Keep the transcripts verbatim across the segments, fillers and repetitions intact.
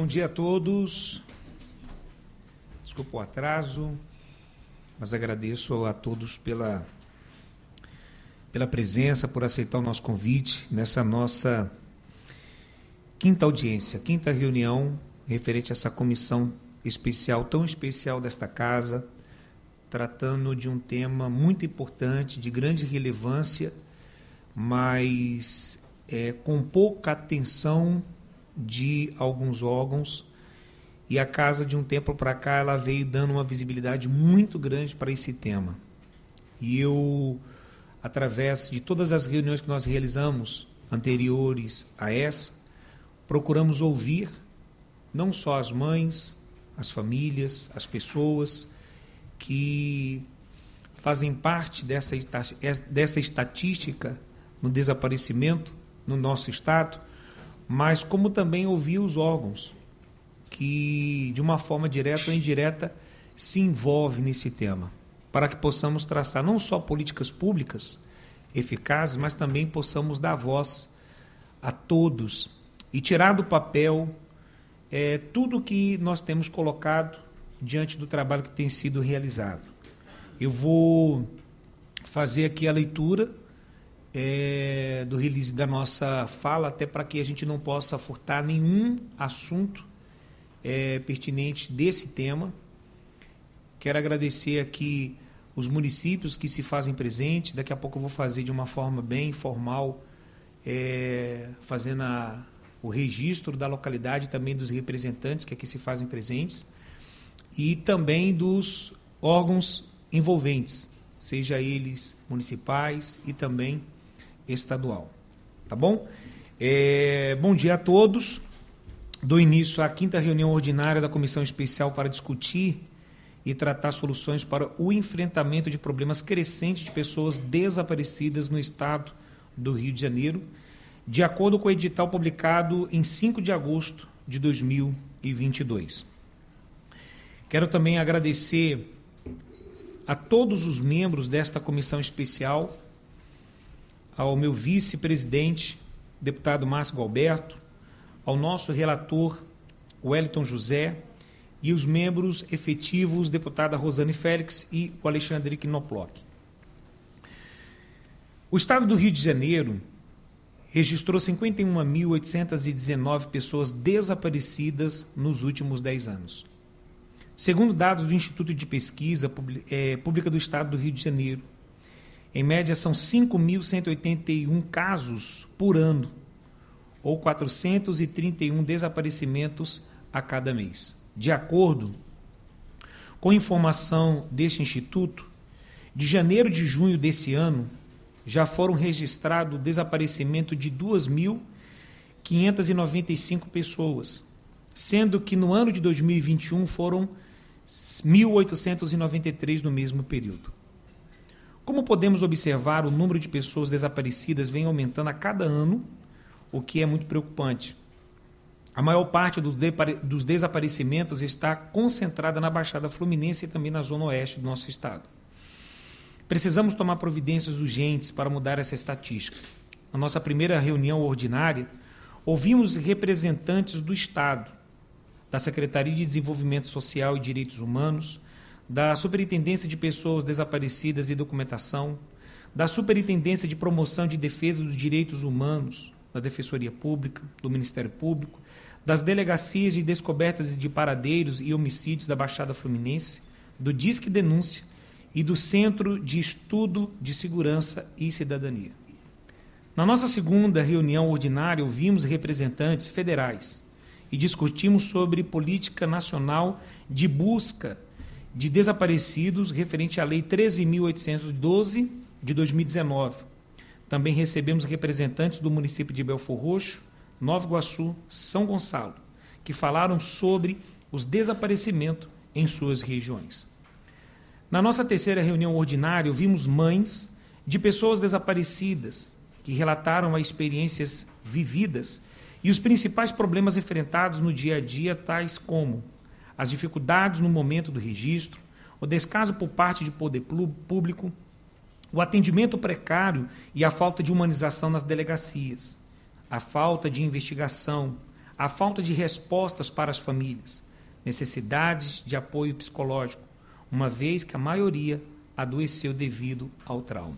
Bom dia a todos. Desculpa o atraso, mas agradeço a todos pela, pela presença, por aceitar o nosso convite nessa nossa quinta audiência, quinta reunião referente a essa comissão especial, tão especial desta casa, tratando de um tema muito importante, de grande relevância, mas é, com pouca atenção de alguns órgãos, e a casa, de um tempo para cá, ela veio dando uma visibilidade muito grande para esse tema. E eu, através de todas as reuniões que nós realizamos anteriores a essa, procuramos ouvir não só as mães, as famílias, as pessoas que fazem parte dessa, dessa estatística no desaparecimento no nosso estado, mas como também ouvir os órgãos que, de uma forma direta ou indireta, se envolvem nesse tema, para que possamos traçar não só políticas públicas eficazes, mas também possamos dar voz a todos e tirar do papel é, tudo que nós temos colocado diante do trabalho que tem sido realizado. Eu vou fazer aqui a leitura É, do release da nossa fala, até para que a gente não possa furtar nenhum assunto é, pertinente desse tema. Quero agradecer aqui os municípios que se fazem presentes. Daqui a pouco eu vou fazer de uma forma bem informal, é, fazendo a, o registro da localidade, também dos representantes que aqui se fazem presentes, e também dos órgãos envolventes, seja eles municipais e também estadual. Tá bom? É, bom dia a todos. Dou início à quinta reunião ordinária da Comissão Especial para discutir e tratar soluções para o enfrentamento de problemas crescentes de pessoas desaparecidas no estado do Rio de Janeiro, de acordo com o edital publicado em cinco de agosto de dois mil e vinte e dois. Quero também agradecer a todos os membros desta comissão especial, ao meu vice-presidente, deputado Márcio Galberto, ao nosso relator, Wellington José, e os membros efetivos, deputada Rosane Félix e o Alexandre Knoploch. O estado do Rio de Janeiro registrou cinquenta e uma mil oitocentas e dezenove pessoas desaparecidas nos últimos dez anos. Segundo dados do Instituto de Pesquisa Pública do Estado do Rio de Janeiro, em média, são cinco mil cento e oitenta e um casos por ano, ou quatrocentos e trinta e um desaparecimentos a cada mês. De acordo com informação deste instituto, de janeiro de junho desse ano, já foram registrados o desaparecimento de duas mil quinhentas e noventa e cinco pessoas, sendo que no ano de dois mil e vinte e um foram mil oitocentos e noventa e três no mesmo período. Como podemos observar, o número de pessoas desaparecidas vem aumentando a cada ano, o que é muito preocupante. A maior parte dos desaparecimentos está concentrada na Baixada Fluminense e também na zona oeste do nosso estado. Precisamos tomar providências urgentes para mudar essa estatística. Na nossa primeira reunião ordinária, ouvimos representantes do Estado, da Secretaria de Desenvolvimento Social e Direitos Humanos, da Superintendência de Pessoas Desaparecidas e Documentação, da Superintendência de Promoção de Defesa dos Direitos Humanos, da Defensoria Pública, do Ministério Público, das Delegacias de Descobertas de Paradeiros e Homicídios da Baixada Fluminense, do Disque Denúncia e do Centro de Estudo de Segurança e Cidadania. Na nossa segunda reunião ordinária, ouvimos representantes federais e discutimos sobre política nacional de busca de desaparecidos referente à Lei treze mil oitocentos e doze de dois mil e dezenove. Também recebemos representantes do município de Belfor Roxo, Nova Iguaçu, São Gonçalo, que falaram sobre os desaparecimentos em suas regiões. Na nossa terceira reunião ordinária, ouvimos mães de pessoas desaparecidas que relataram as experiências vividas e os principais problemas enfrentados no dia a dia, tais como as dificuldades no momento do registro, o descaso por parte de poder público, o atendimento precário e a falta de humanização nas delegacias, a falta de investigação, a falta de respostas para as famílias, necessidades de apoio psicológico, uma vez que a maioria adoeceu devido ao trauma.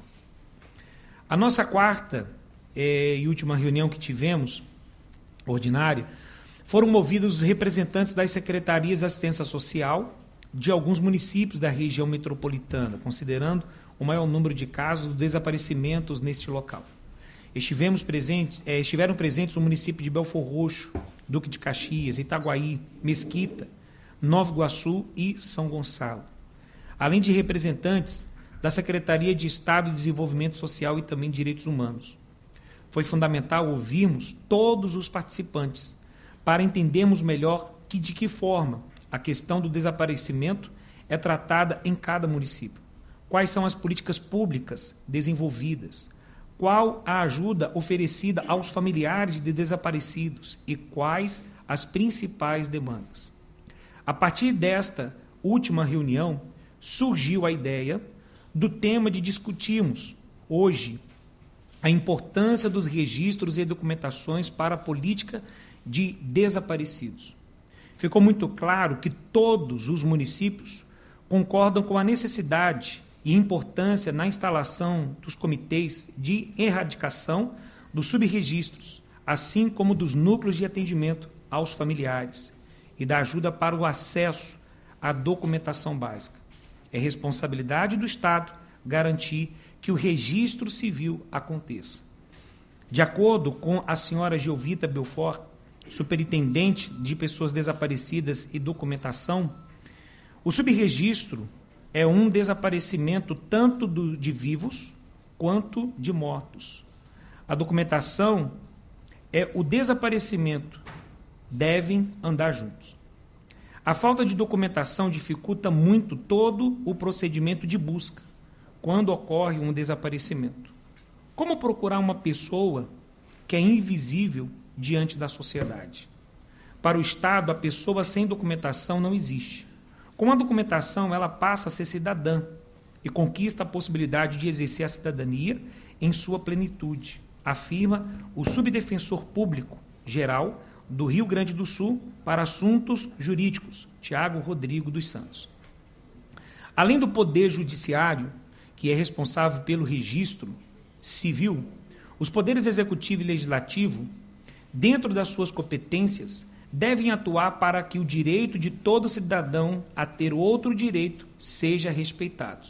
A nossa quarta eh, e última reunião que tivemos, ordinária, foram movidos os representantes das secretarias de assistência social de alguns municípios da região metropolitana, considerando o maior número de casos de desaparecimentos neste local. Estivemos presentes, eh, estiveram presentes o município de Belfor Roxo, Duque de Caxias, Itaguaí, Mesquita, Nova Iguaçu e São Gonçalo, além de representantes da Secretaria de Estado de Desenvolvimento Social e também Direitos Humanos. Foi fundamental ouvirmos todos os participantes para entendermos melhor que, de que forma a questão do desaparecimento é tratada em cada município, quais são as políticas públicas desenvolvidas, qual a ajuda oferecida aos familiares de desaparecidos e quais as principais demandas. A partir desta última reunião, surgiu a ideia do tema de discutirmos hoje a importância dos registros e documentações para a política de desaparecidos. Ficou muito claro que todos os municípios concordam com a necessidade e importância na instalação dos comitês de erradicação dos subregistros, assim como dos núcleos de atendimento aos familiares e da ajuda para o acesso à documentação básica. É responsabilidade do Estado garantir que o registro civil aconteça. De acordo com a senhora Geovita Belfort, superintendente de pessoas desaparecidas e documentação, o subregistro é um desaparecimento tanto do, de vivos quanto de mortos. A documentação é o desaparecimento, devem andar juntos. A falta de documentação dificulta muito todo o procedimento de busca quando ocorre um desaparecimento. Como procurar uma pessoa que é invisível diante da sociedade? Para o Estado, a pessoa sem documentação não existe. Com a documentação, ela passa a ser cidadã e conquista a possibilidade de exercer a cidadania em sua plenitude, afirma o subdefensor público geral do Rio Grande do Sul para assuntos jurídicos, Tiago Rodrigo dos Santos. Além do Poder Judiciário, que é responsável pelo registro civil, os poderes executivo e legislativo, dentro das suas competências, devem atuar para que o direito de todo cidadão a ter outro direito seja respeitado.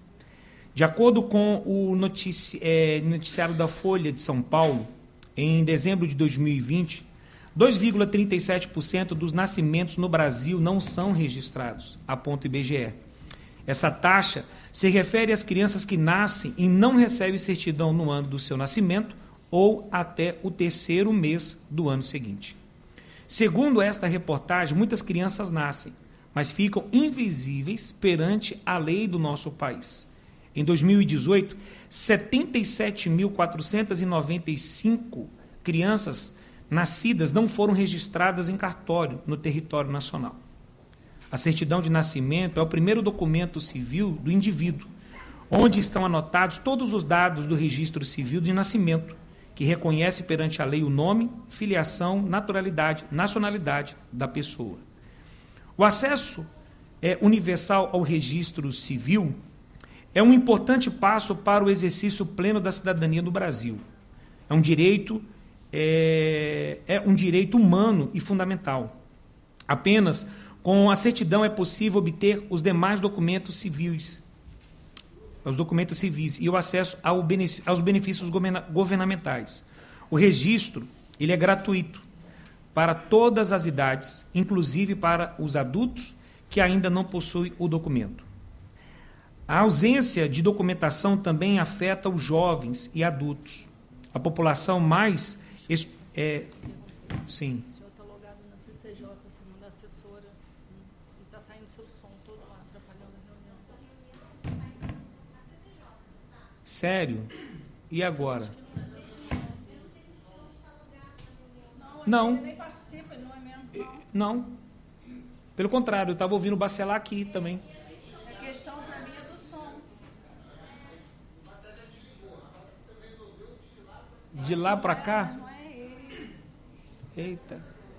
De acordo com o notici- é, noticiário da Folha de São Paulo, em dezembro de dois mil e vinte, dois vírgula trinta e sete por cento dos nascimentos no Brasil não são registrados, aponta o I B G E. Essa taxa se refere às crianças que nascem e não recebem certidão no ano do seu nascimento ou até o terceiro mês do ano seguinte. Segundo esta reportagem, muitas crianças nascem, mas ficam invisíveis perante a lei do nosso país. Em dois mil e dezoito, setenta e sete mil quatrocentas e noventa e cinco crianças nascidas não foram registradas em cartório no território nacional. A certidão de nascimento é o primeiro documento civil do indivíduo, onde estão anotados todos os dados do registro civil de nascimento, que reconhece perante a lei o nome, filiação, naturalidade, nacionalidade da pessoa. O acesso é, universal ao registro civil é um importante passo para o exercício pleno da cidadania no Brasil. É um direito, é, é um direito humano e fundamental. Apenas com a certidão é possível obter os demais documentos civis, os documentos civis e o acesso ao benefício, aos benefícios governamentais. O registro ele é gratuito para todas as idades, inclusive para os adultos que ainda não possuem o documento. A ausência de documentação também afeta os jovens e adultos. A população mais... É, sim. O senhor está logado na C C J, segundo a assessora, e está saindo seu som todo lá, atrapalhando a reunião. Sério? E agora? Não, Não. ele nem participa, ele não é mesmo. Não. Pelo contrário, eu estava ouvindo bacelar aqui também. A questão para mim é do som. De lá para Mas cá? não é ele. Eita.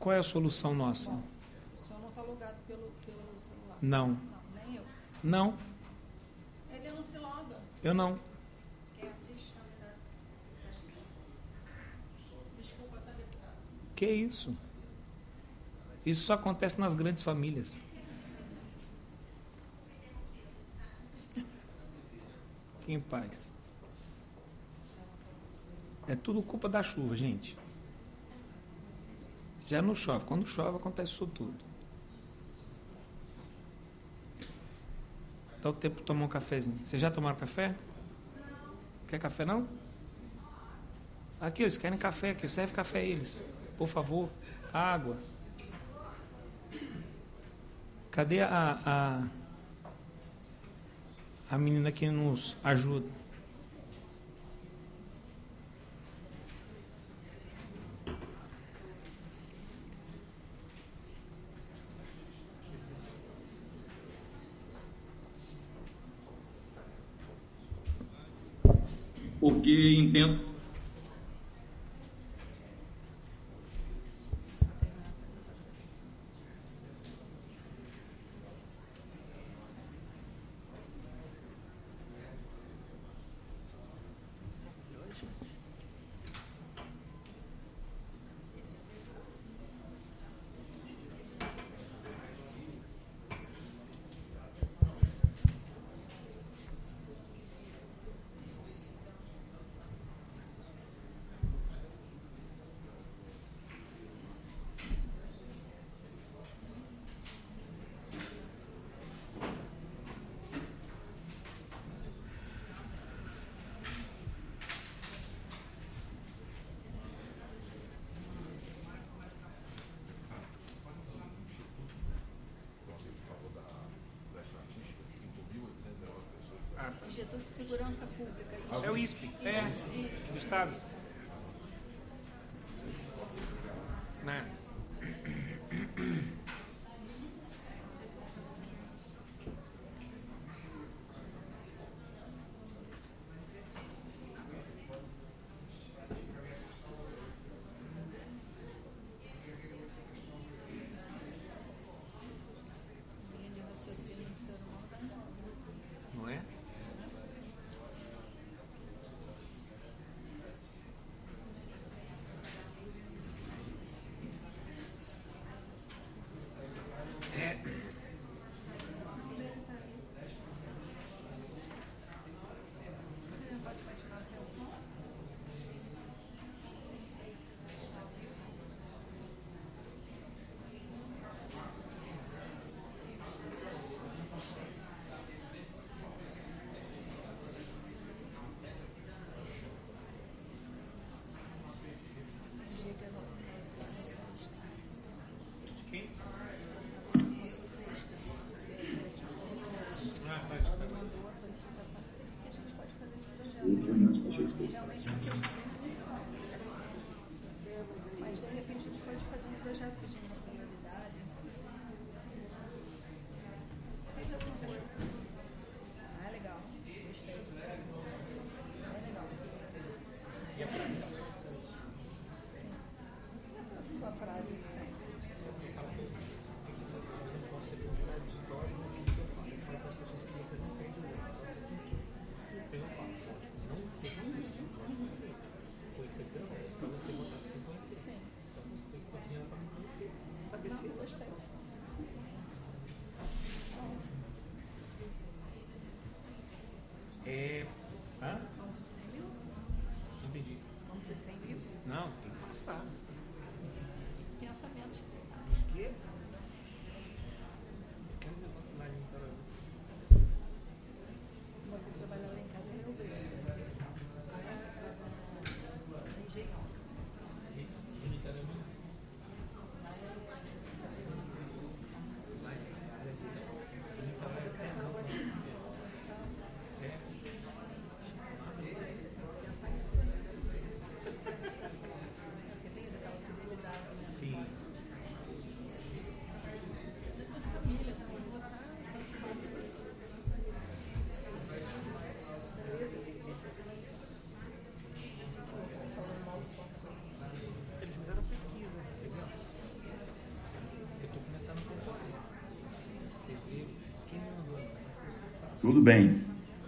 Qual é a solução nossa? Bom, o senhor não está logado pelo, pelo celular? Não. Não, nem eu. Não, Ele não se loga. eu não. Quem assiste, na verdade, presta atenção. Desculpa, tá, deputado? Que isso? Isso só acontece nas grandes famílias. Fique em paz. É tudo culpa da chuva, gente. Já não chove. Quando chove, acontece isso tudo. Dá o tempo para tomar um cafezinho. Vocês já tomaram café? Não. Quer café, não? Aqui, eles querem café. Aqui, serve café a eles. Por favor. Água. Cadê a, a, a menina que nos ajuda? Porque entendo. Instituto de Segurança Pública. Isso. É o I S P. É, do Estado. Né? Linha de raciocínio do ser humano. Não é? Pode continuar sem o som? Diga no raciocínio sexta. Quem? Sexta. Ah, tá. Ela mandou a solicitação que a gente pode fazer no projeto. Realmente é uma questão bem funcional. Mas de repente a gente pode fazer um projeto pedindo uma prioridade. Fazer alguma coisa. Ah, é legal. Gostei. É legal. E a frase? Sim. A sua frase de sempre. Tudo bem.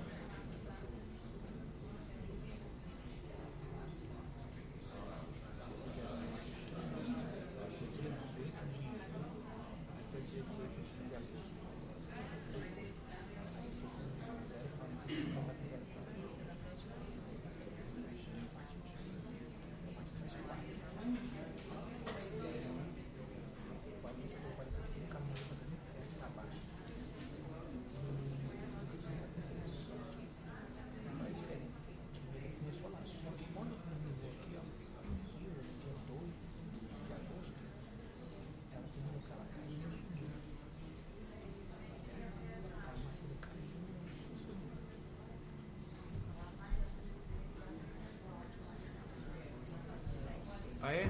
Ah, é?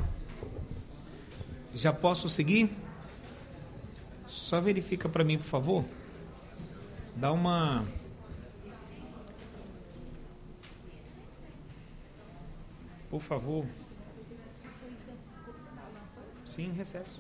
Já posso seguir? Só verifica para mim, por favor. Dá uma... Por favor. Sim, recesso.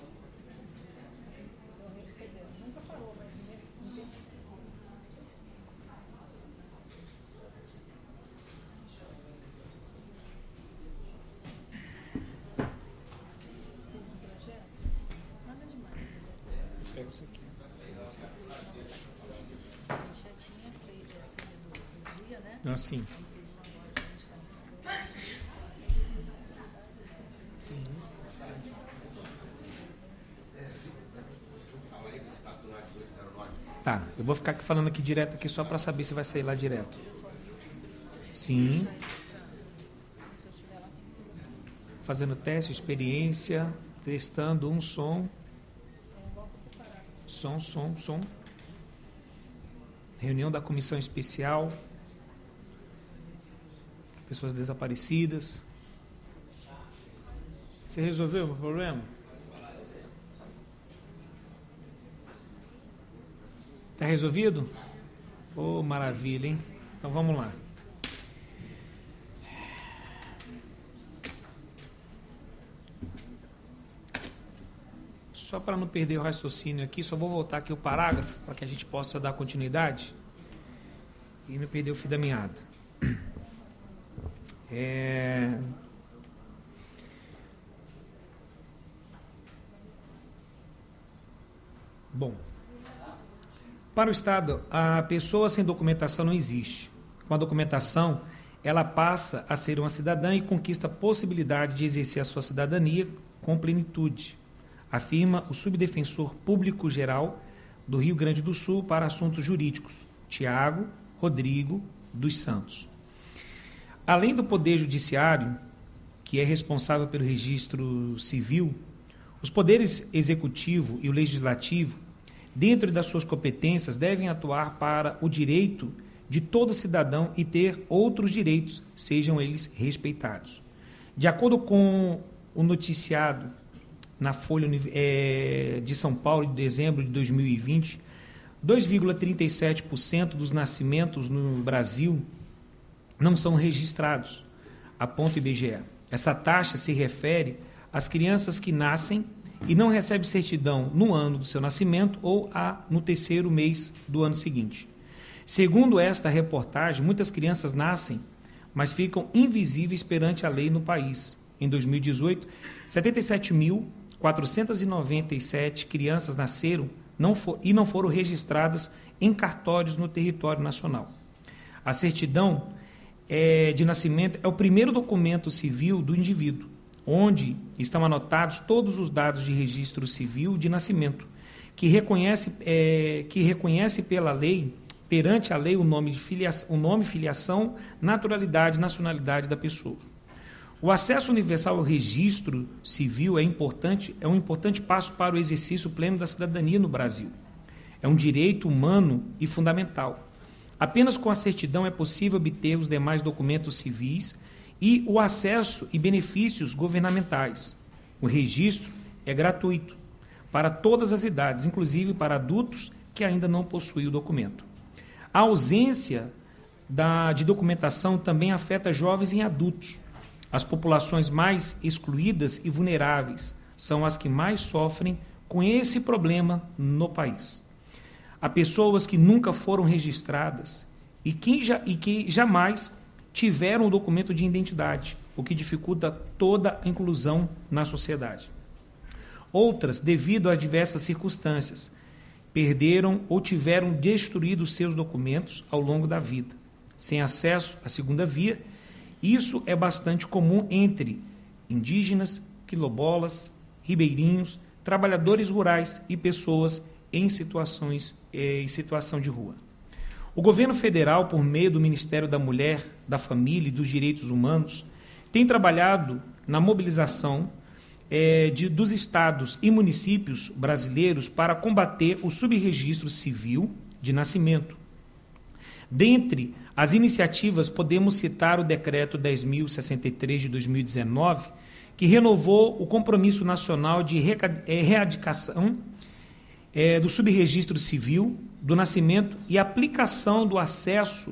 Pega isso aqui. Assim. Tá, eu vou ficar aqui falando aqui direto aqui só para saber se vai sair lá direto. Sim. Fazendo teste, experiência, testando um som. Som, som, som. Reunião da comissão especial. Pessoas desaparecidas. Você resolveu o meu problema? Está resolvido? Oh, maravilha, hein? Então vamos lá. Só para não perder o raciocínio aqui, só vou voltar aqui o parágrafo para que a gente possa dar continuidade e não perder o fio da meada. É... Bom, para o Estado, a pessoa sem documentação não existe. Com a documentação, ela passa a ser uma cidadã e conquista a possibilidade de exercer a sua cidadania com plenitude, afirma o subdefensor público geral do Rio Grande do Sul para assuntos jurídicos, Tiago Rodrigo dos Santos. Além do Poder Judiciário, que é responsável pelo registro civil, os poderes executivo e o legislativo, dentro das suas competências, devem atuar para o direito de todo cidadão e ter outros direitos, sejam eles respeitados. De acordo com o noticiado na Folha de São Paulo, de dezembro de dois mil e vinte, dois vírgula trinta e sete por cento dos nascimentos no Brasil não são registrados, aponta o I B G E. Essa taxa se refere às crianças que nascem e não recebem certidão no ano do seu nascimento ou a, no terceiro mês do ano seguinte. Segundo esta reportagem, muitas crianças nascem, mas ficam invisíveis perante a lei no país. Em dois mil e dezoito, setenta e sete mil quatrocentas e noventa e sete crianças nasceram não for, e não foram registradas em cartórios no território nacional. A certidão é, de nascimento é o primeiro documento civil do indivíduo, onde estão anotados todos os dados de registro civil de nascimento, que reconhece, é, que reconhece pela lei, perante a lei, o nome, de filiação, o nome, filiação, naturalidade, nacionalidade da pessoa. O acesso universal ao registro civil é importante, é um importante passo para o exercício pleno da cidadania no Brasil. É um direito humano e fundamental. Apenas com a certidão é possível obter os demais documentos civis e o acesso e benefícios governamentais. O registro é gratuito para todas as idades, inclusive para adultos que ainda não possuem o documento. A ausência da, de documentação também afeta jovens e adultos. As populações mais excluídas e vulneráveis são as que mais sofrem com esse problema no país. a pessoas que nunca foram registradas e que, já, e que jamais tiveram o documento de identidade, o que dificulta toda a inclusão na sociedade. Outras, devido a diversas circunstâncias, perderam ou tiveram destruído seus documentos ao longo da vida, sem acesso à segunda via. Isso é bastante comum entre indígenas, quilombolas, ribeirinhos, trabalhadores rurais e pessoas em situações eh, em situação de rua. O governo federal, por meio do Ministério da Mulher, da Família e dos Direitos Humanos, tem trabalhado na mobilização eh, de, dos estados e municípios brasileiros para combater o subregistro civil de nascimento. Dentre as iniciativas, podemos citar o Decreto dez mil e sessenta e três de dois mil e dezenove, que renovou o Compromisso Nacional de Erradicação é, do Subregistro Civil do Nascimento e aplicação do acesso,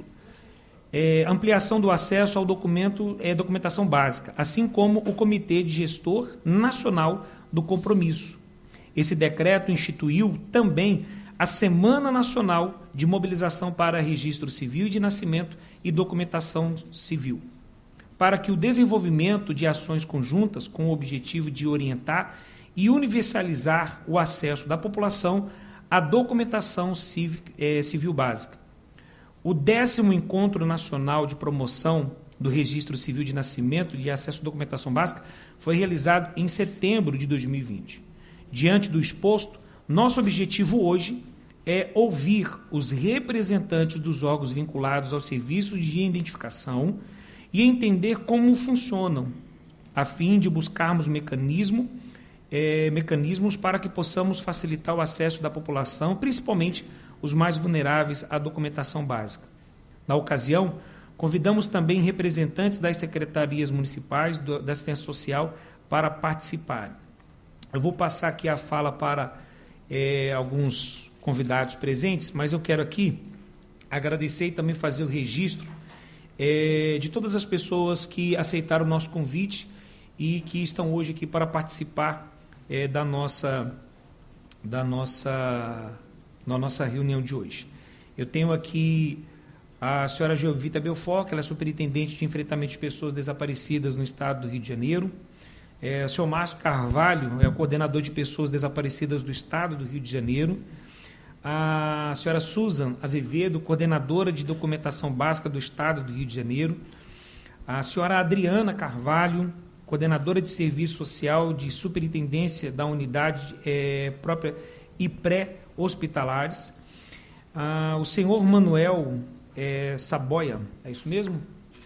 é, ampliação do acesso ao documento, é, documentação básica, assim como o Comitê de Gestor Nacional do Compromisso. Esse decreto instituiu também a Semana Nacional de Mobilização para Registro Civil de Nascimento e Documentação Civil, para que o desenvolvimento de ações conjuntas com o objetivo de orientar e universalizar o acesso da população à documentação civil, eh, civil básica. O décimo Encontro Nacional de Promoção do Registro Civil de Nascimento e Acesso à Documentação Básica foi realizado em setembro de dois mil e vinte. Diante do exposto, nosso objetivo hoje é ouvir os representantes dos órgãos vinculados aos serviços de identificação e entender como funcionam, a fim de buscarmos mecanismo, é, mecanismos para que possamos facilitar o acesso da população, principalmente os mais vulneráveis à documentação básica. Na ocasião, convidamos também representantes das secretarias municipais do, da assistência social para participarem. Eu vou passar aqui a fala para é, alguns convidados presentes, mas eu quero aqui agradecer e também fazer o registro é, de todas as pessoas que aceitaram o nosso convite e que estão hoje aqui para participar é, da nossa, da nossa, da nossa reunião de hoje. Eu tenho aqui a senhora Geovita Belfort, que ela é superintendente de enfrentamento de pessoas desaparecidas no estado do Rio de Janeiro. É, o senhor Márcio Carvalho é o coordenador de pessoas desaparecidas do estado do Rio de Janeiro. A senhora Susan Azevedo, coordenadora de documentação básica do estado do Rio de Janeiro. A senhora Adriana Carvalho, coordenadora de serviço social de superintendência da unidade é, própria e pré-hospitalares. Ah, o senhor Manuel é, Saboia, é isso mesmo?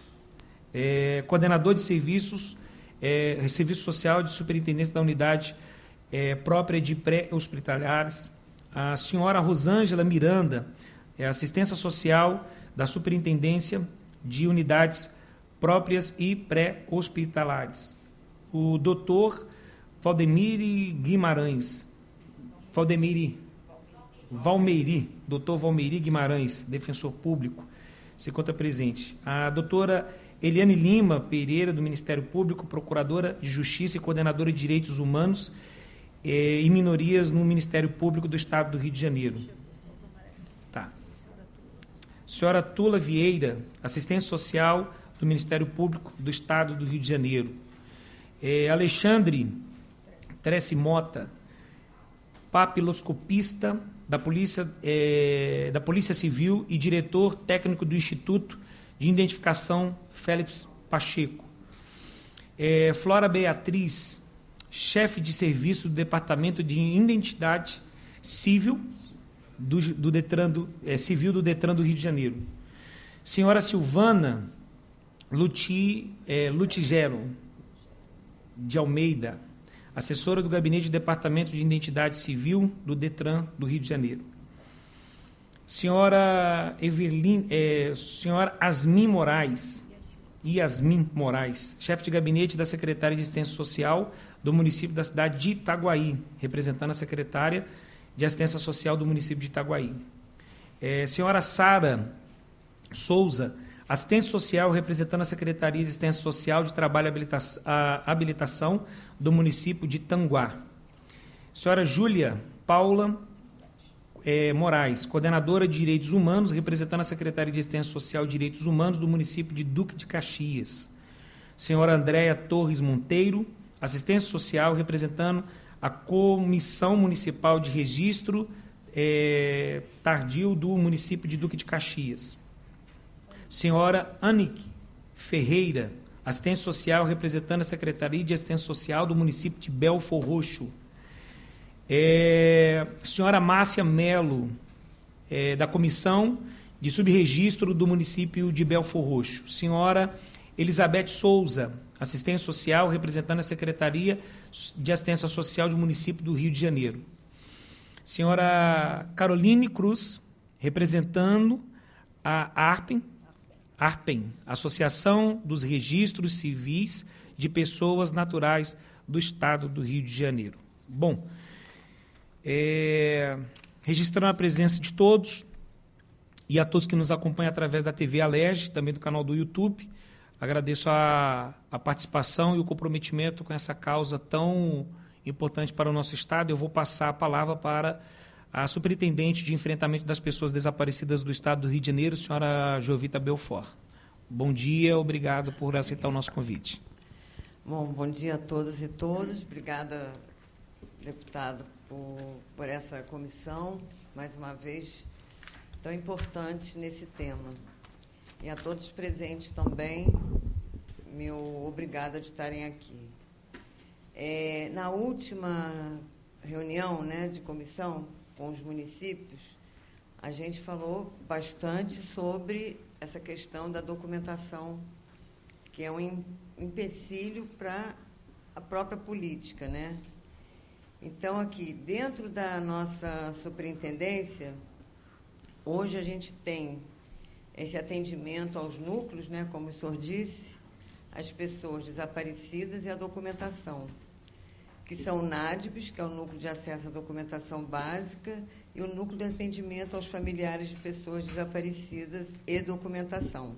É, coordenador de serviços, é, serviço social de superintendência da unidade é, própria de pré-hospitalares. A senhora Rosângela Miranda, é assistência social da superintendência de unidades próprias e pré-hospitalares. O doutor Valdemir Guimarães, Valdemir Valmeiri, doutor Valmeiri Guimarães, defensor público, se encontra presente. A doutora Eliane Lima Pereira, do Ministério Público, procuradora de Justiça e coordenadora de Direitos Humanos eh, e Minorias no Ministério Público do Estado do Rio de Janeiro. Tá. Senhora Tula Vieira, assistência social do Ministério Público do Estado do Rio de Janeiro. Eh, Alexandre Trece Mota, papiloscopista da Polícia, eh, da Polícia Civil e diretor técnico do Instituto de Identificação Félix Pacheco. Eh, Flora Beatriz, chefe de serviço do Departamento de Identidade Civil do, do Detran do, eh, Civil do Detran do Rio de Janeiro. Senhora Silvana Luti, eh, Lutigero de Almeida, assessora do Gabinete do Departamento de Identidade Civil do Detran do Rio de Janeiro. Senhora Everline, é, senhora Asmin Moraes, Yasmin Moraes, chefe de gabinete da Secretaria de Assistência Social do município da cidade de Itaguaí, representando a secretária de Assistência Social do município de Itaguaí. É, senhora Sara Souza, assistência social, representando a Secretaria de Assistência Social de Trabalho e Habilitação, a habilitação do município de Tanguá. Senhora Júlia Paula é, Moraes, coordenadora de Direitos Humanos, representando a Secretaria de Assistência Social e Direitos Humanos do município de Duque de Caxias. Senhora Andréia Torres Monteiro, Assistência Social, representando a Comissão Municipal de Registro é, Tardio do município de Duque de Caxias. Senhora Anique Ferreira, Assistência Social, representando a Secretaria de Assistência Social do município de Belfor Roxo. É, senhora Márcia Melo, é, da Comissão de Subregistro do município de Belfor Roxo. Senhora Elizabeth Souza, Assistência Social, representando a Secretaria de Assistência Social do município do Rio de Janeiro. Senhora Caroline Cruz, representando a ARPEN, ARPEN, Associação dos Registros Civis de Pessoas Naturais do Estado do Rio de Janeiro. Bom, é, registrando a presença de todos e a todos que nos acompanham através da T V Alerj, também do canal do YouTube, agradeço a, a participação e o comprometimento com essa causa tão importante para o nosso Estado. Eu vou passar a palavra para a Superintendente de Enfrentamento das Pessoas Desaparecidas do Estado do Rio de Janeiro, senhora Jovita Belfort. Bom dia, obrigado por aceitar o nosso convite. Bom, bom dia a todos e todas. Obrigada, deputado, por, por essa comissão, mais uma vez, tão importante nesse tema. E a todos presentes também, meu obrigada de estarem aqui. É, na última reunião, né, de comissão com os municípios, a gente falou bastante sobre essa questão da documentação, que é um empecilho para a própria política, né? Então, aqui, dentro da nossa superintendência, hoje a gente tem esse atendimento aos núcleos, né, como o senhor disse, as pessoas desaparecidas e a documentação, que são o NADBs, que é o Núcleo de Acesso à Documentação Básica, e o Núcleo de Atendimento aos Familiares de Pessoas Desaparecidas e Documentação.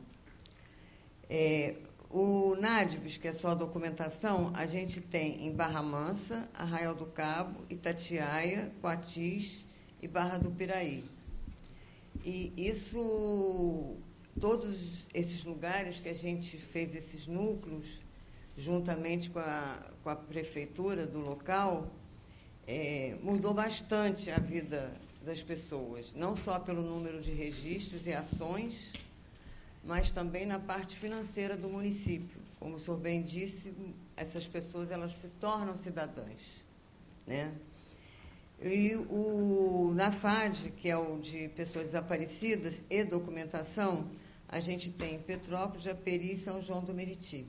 É, o NADBs, que é só a documentação, a gente tem em Barra Mansa, Arraial do Cabo, Itatiaia, Coatis e Barra do Piraí. E isso, todos esses lugares que a gente fez esses núcleos, juntamente com a, com a prefeitura do local, é, mudou bastante a vida das pessoas, não só pelo número de registros e ações, mas também na parte financeira do município. Como o senhor bem disse, essas pessoas elas se tornam cidadãs, né? E o NAFAD, que é o de pessoas desaparecidas e documentação, a gente tem Petrópolis, Japeri e São João do Meriti,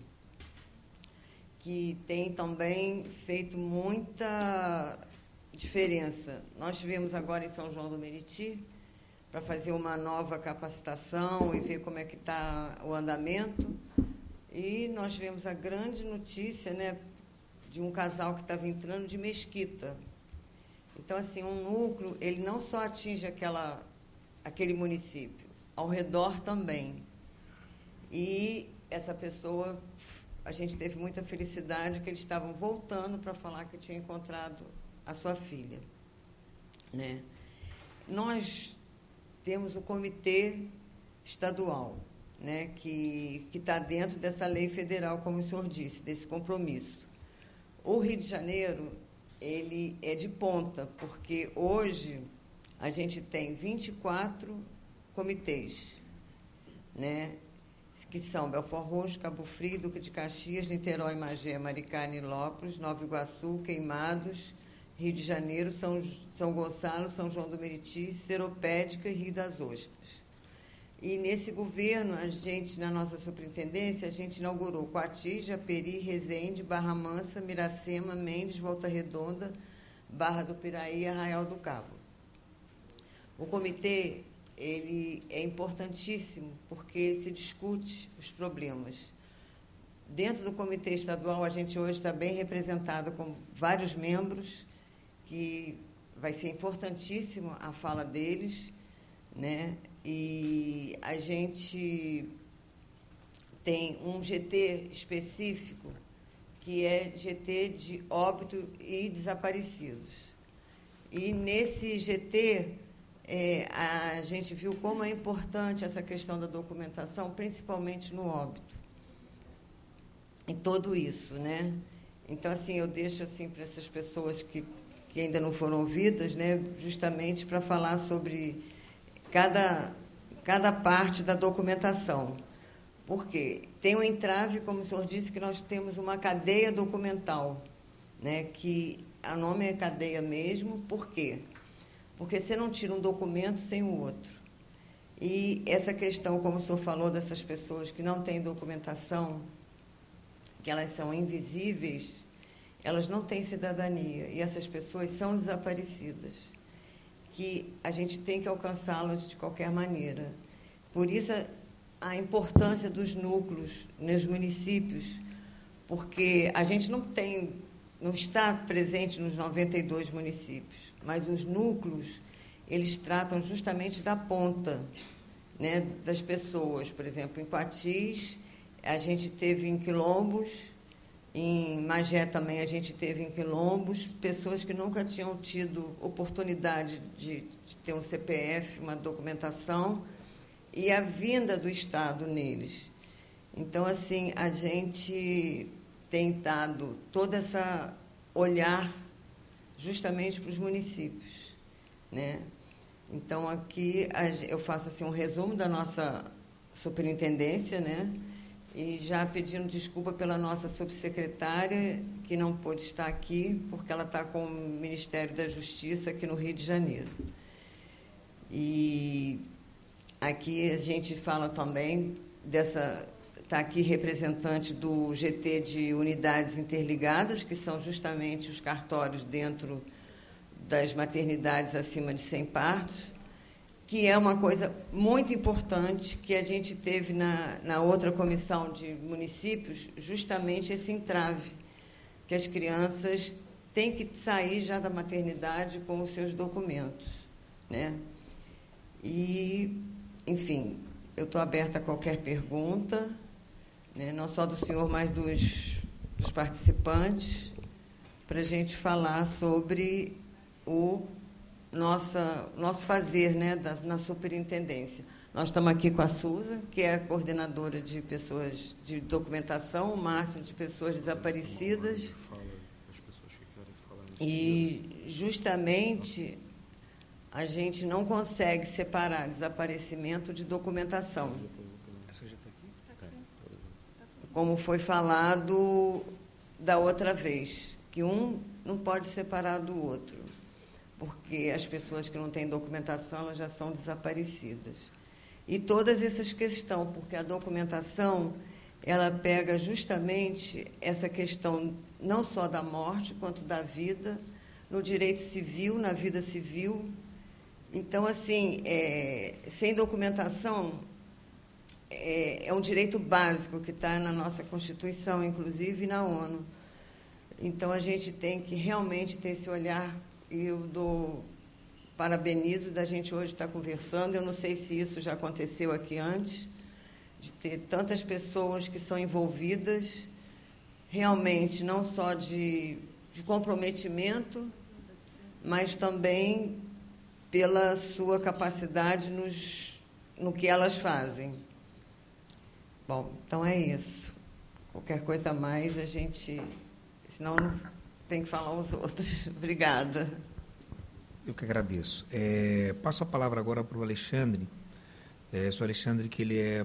que tem também feito muita diferença. Nós tivemos agora em São João do Meriti para fazer uma nova capacitação e ver como é que está o andamento. E nós tivemos a grande notícia, né, de um casal que estava entrando de Mesquita. Então, assim, um núcleo, ele não só atinge aquela, aquele município, ao redor também. E essa pessoa, a gente teve muita felicidade que eles estavam voltando para falar que tinha encontrado a sua filha, né? Nós temos o comitê estadual, né, que que está dentro dessa lei federal, como o senhor disse, desse compromisso. O Rio de Janeiro, ele é de ponta, porque hoje a gente tem vinte e quatro comitês, né, que são Belfort Roxo, Cabo Frio, Duque de Caxias, Niterói, Magé, Maricá, Nilópolis, Nova Iguaçu, Queimados, Rio de Janeiro, São, São Gonçalo, São João do Meriti, Seropédica e Rio das Ostras. E, nesse governo, a gente, na nossa superintendência, a gente inaugurou Coatis, Japeri, Resende, Barra Mansa, Miracema, Mendes, Volta Redonda, Barra do Piraí e Arraial do Cabo. O comitê, ele é importantíssimo porque se discute os problemas. Dentro do comitê estadual, a gente hoje está bem representado com vários membros, que vai ser importantíssimo a fala deles, né? E a gente tem um G T específico, que é G T de óbito e desaparecidos. E nesse G T, é, a gente viu como é importante essa questão da documentação, principalmente no óbito. E tudo isso, né? Então, assim, eu deixo assim, para essas pessoas que, que ainda não foram ouvidas, né, justamente para falar sobre cada, cada parte da documentação. Porque tem um entrave, como o senhor disse, que nós temos uma cadeia documental, né, que a nome é cadeia mesmo. Por quê? Porque você não tira um documento sem o outro. E essa questão, como o senhor falou, dessas pessoas que não têm documentação, que elas são invisíveis, elas não têm cidadania, e essas pessoas são desaparecidas, que a gente tem que alcançá-las de qualquer maneira. Por isso, a importância dos núcleos nos municípios, porque a gente não tem, não está presente nos noventa e dois municípios, mas os núcleos, eles tratam justamente da ponta, né, das pessoas. Por exemplo, em Coatis, a gente teve em Quilombos, em Magé também a gente teve em Quilombos, pessoas que nunca tinham tido oportunidade de, de ter um C P F, uma documentação, e a vinda do Estado neles. Então, assim, a gente tem dado todo esse olhar justamente para os municípios, né? Então, aqui eu faço assim, um resumo da nossa superintendência, né? E já pedindo desculpa pela nossa subsecretária, que não pôde estar aqui, porque ela está com o Ministério da Justiça aqui no Rio de Janeiro. E aqui a gente fala também dessa... Está aqui representante do G T de Unidades Interligadas, que são justamente os cartórios dentro das maternidades acima de cem partos, que é uma coisa muito importante que a gente teve na, na outra comissão de municípios, justamente esse entrave, que as crianças têm que sair já da maternidade com os seus documentos, né? E, enfim, eu estou aberta a qualquer pergunta, né, não só do senhor, mas dos, dos participantes, para a gente falar sobre o nossa, nosso fazer, né, da, na superintendência. Nós estamos aqui com a Suza, que é a coordenadora de pessoas de documentação, o Márcio de pessoas desaparecidas. E, justamente, a gente não consegue separar desaparecimento de documentação. Como foi falado da outra vez, que um não pode separar do outro, porque as pessoas que não têm documentação, elas já são desaparecidas. E todas essas questões, porque a documentação, ela pega justamente essa questão não só da morte, quanto da vida, no direito civil, na vida civil. Então, assim, é, sem documentação... É, é um direito básico que está na nossa Constituição, inclusive, e na ONU. Então, a gente tem que realmente ter esse olhar, e eu dou parabenizo da gente hoje estar conversando. Eu não sei se isso já aconteceu aqui antes, de ter tantas pessoas que são envolvidas, realmente, não só de, de comprometimento, mas também pela sua capacidade nos, no que elas fazem. Bom, então é isso. Qualquer coisa a mais, a gente... Senão tem que falar os outros. Obrigada. Eu que agradeço. É, passo a palavra agora para o Alexandre. É, sou Alexandre, que ele é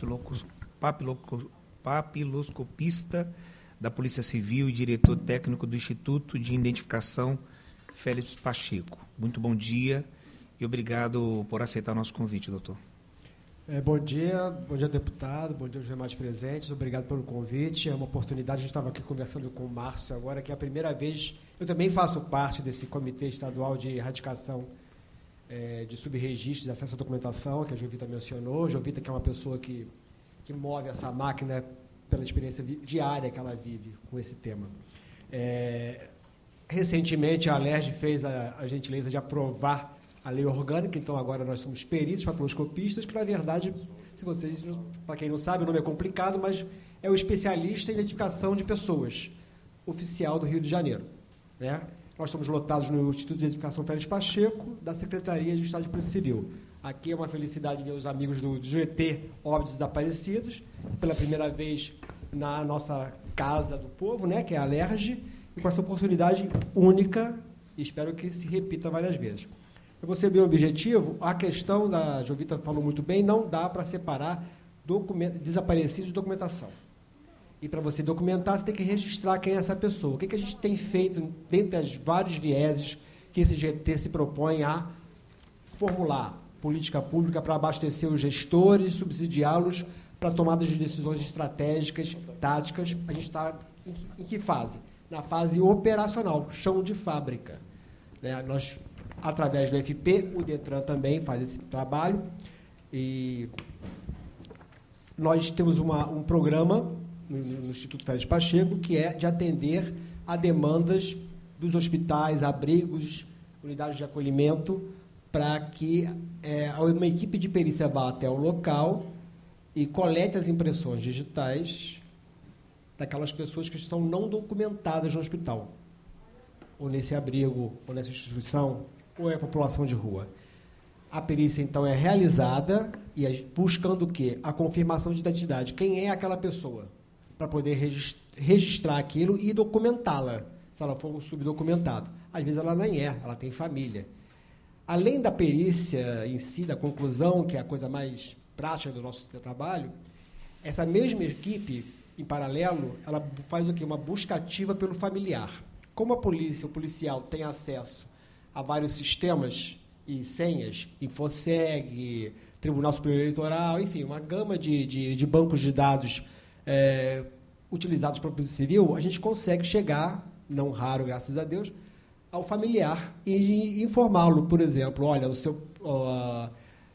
papiloscopista da Polícia Civil e diretor técnico do Instituto de Identificação Félix Pacheco. Muito bom dia e obrigado por aceitar o nosso convite, doutor. É, bom dia, bom dia, deputado, bom dia aos demais presentes, obrigado pelo convite, é uma oportunidade. A gente estava aqui conversando com o Márcio agora, que é a primeira vez, eu também faço parte desse Comitê Estadual de Erradicação é, de Subregistros de Acesso à Documentação, que a Jovita mencionou. Jovita, que é uma pessoa que, que move essa máquina pela experiência diária que ela vive com esse tema. É, recentemente, a Alerj fez a, a gentileza de aprovar a lei orgânica, então agora nós somos peritos papiloscopistas, que, na verdade, se vocês, para quem não sabe, o nome é complicado, mas é o especialista em identificação de pessoas, oficial do Rio de Janeiro, né? Nós estamos lotados no Instituto de Edificação Félix Pacheco, da Secretaria de Estado de Polícia Civil. Aqui é uma felicidade ver os amigos do G T Óbitos Desaparecidos, pela primeira vez na nossa Casa do Povo, né, que é a Alerj, e com essa oportunidade única, e espero que se repita várias vezes. Eu vou ser bem objetivo, a questão da Jovita falou muito bem, não dá para separar desaparecidos de documentação. E para você documentar, você tem que registrar quem é essa pessoa. O que, que a gente tem feito, dentre as vários vieses que esse G T se propõe a formular política pública para abastecer os gestores, subsidiá-los para tomadas de decisões estratégicas, táticas. A gente está em, em que fase? Na fase operacional, chão de fábrica. Né? Nós, através do F P, o DETRAN também faz esse trabalho, e nós temos uma, um programa no, no Instituto Félix Pacheco, que é de atender a demandas dos hospitais, abrigos, unidades de acolhimento, para que é, uma equipe de perícia vá até o local e colete as impressões digitais daquelas pessoas que estão não documentadas no hospital, ou nesse abrigo, ou nessa instituição, ou é a população de rua. A perícia, então, é realizada e buscando o quê? A confirmação de identidade. Quem é aquela pessoa? Para poder registrar aquilo e documentá-la, se ela for um subdocumentado. Às vezes ela nem é, ela tem família. Além da perícia em si, da conclusão, que é a coisa mais prática do nosso trabalho, essa mesma equipe, em paralelo, ela faz o quê? Uma busca ativa pelo familiar. Como a polícia, o policial tem acesso a vários sistemas e senhas, InfoSeg, Tribunal Superior Eleitoral, enfim, uma gama de, de, de bancos de dados é, utilizados pela Polícia Civil, a gente consegue chegar, não raro, graças a Deus, ao familiar e informá-lo, por exemplo, olha, o seu... Uh,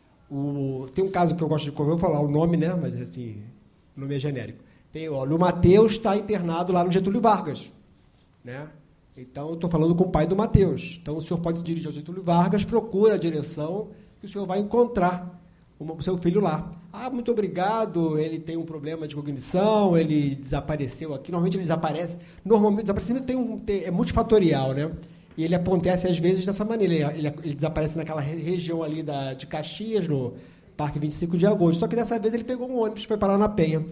o, tem um caso que eu gosto de... Eu vou falar o nome, né? Mas, assim, o nome é genérico. Tem, olha, o Matheus está internado lá no Getúlio Vargas, né? Então, eu estou falando com o pai do Matheus. Então, o senhor pode se dirigir ao Getúlio Vargas, procura a direção que o senhor vai encontrar o seu filho lá. Ah, muito obrigado, ele tem um problema de cognição, ele desapareceu aqui. Normalmente, ele desaparece. Normalmente, o desaparecimento tem um, tem, é multifatorial, né? E ele acontece, às vezes, dessa maneira. Ele, ele, ele desaparece naquela região ali da, de Caxias, no Parque vinte e cinco de agosto. Só que, dessa vez, ele pegou um ônibus e foi parar na Penha.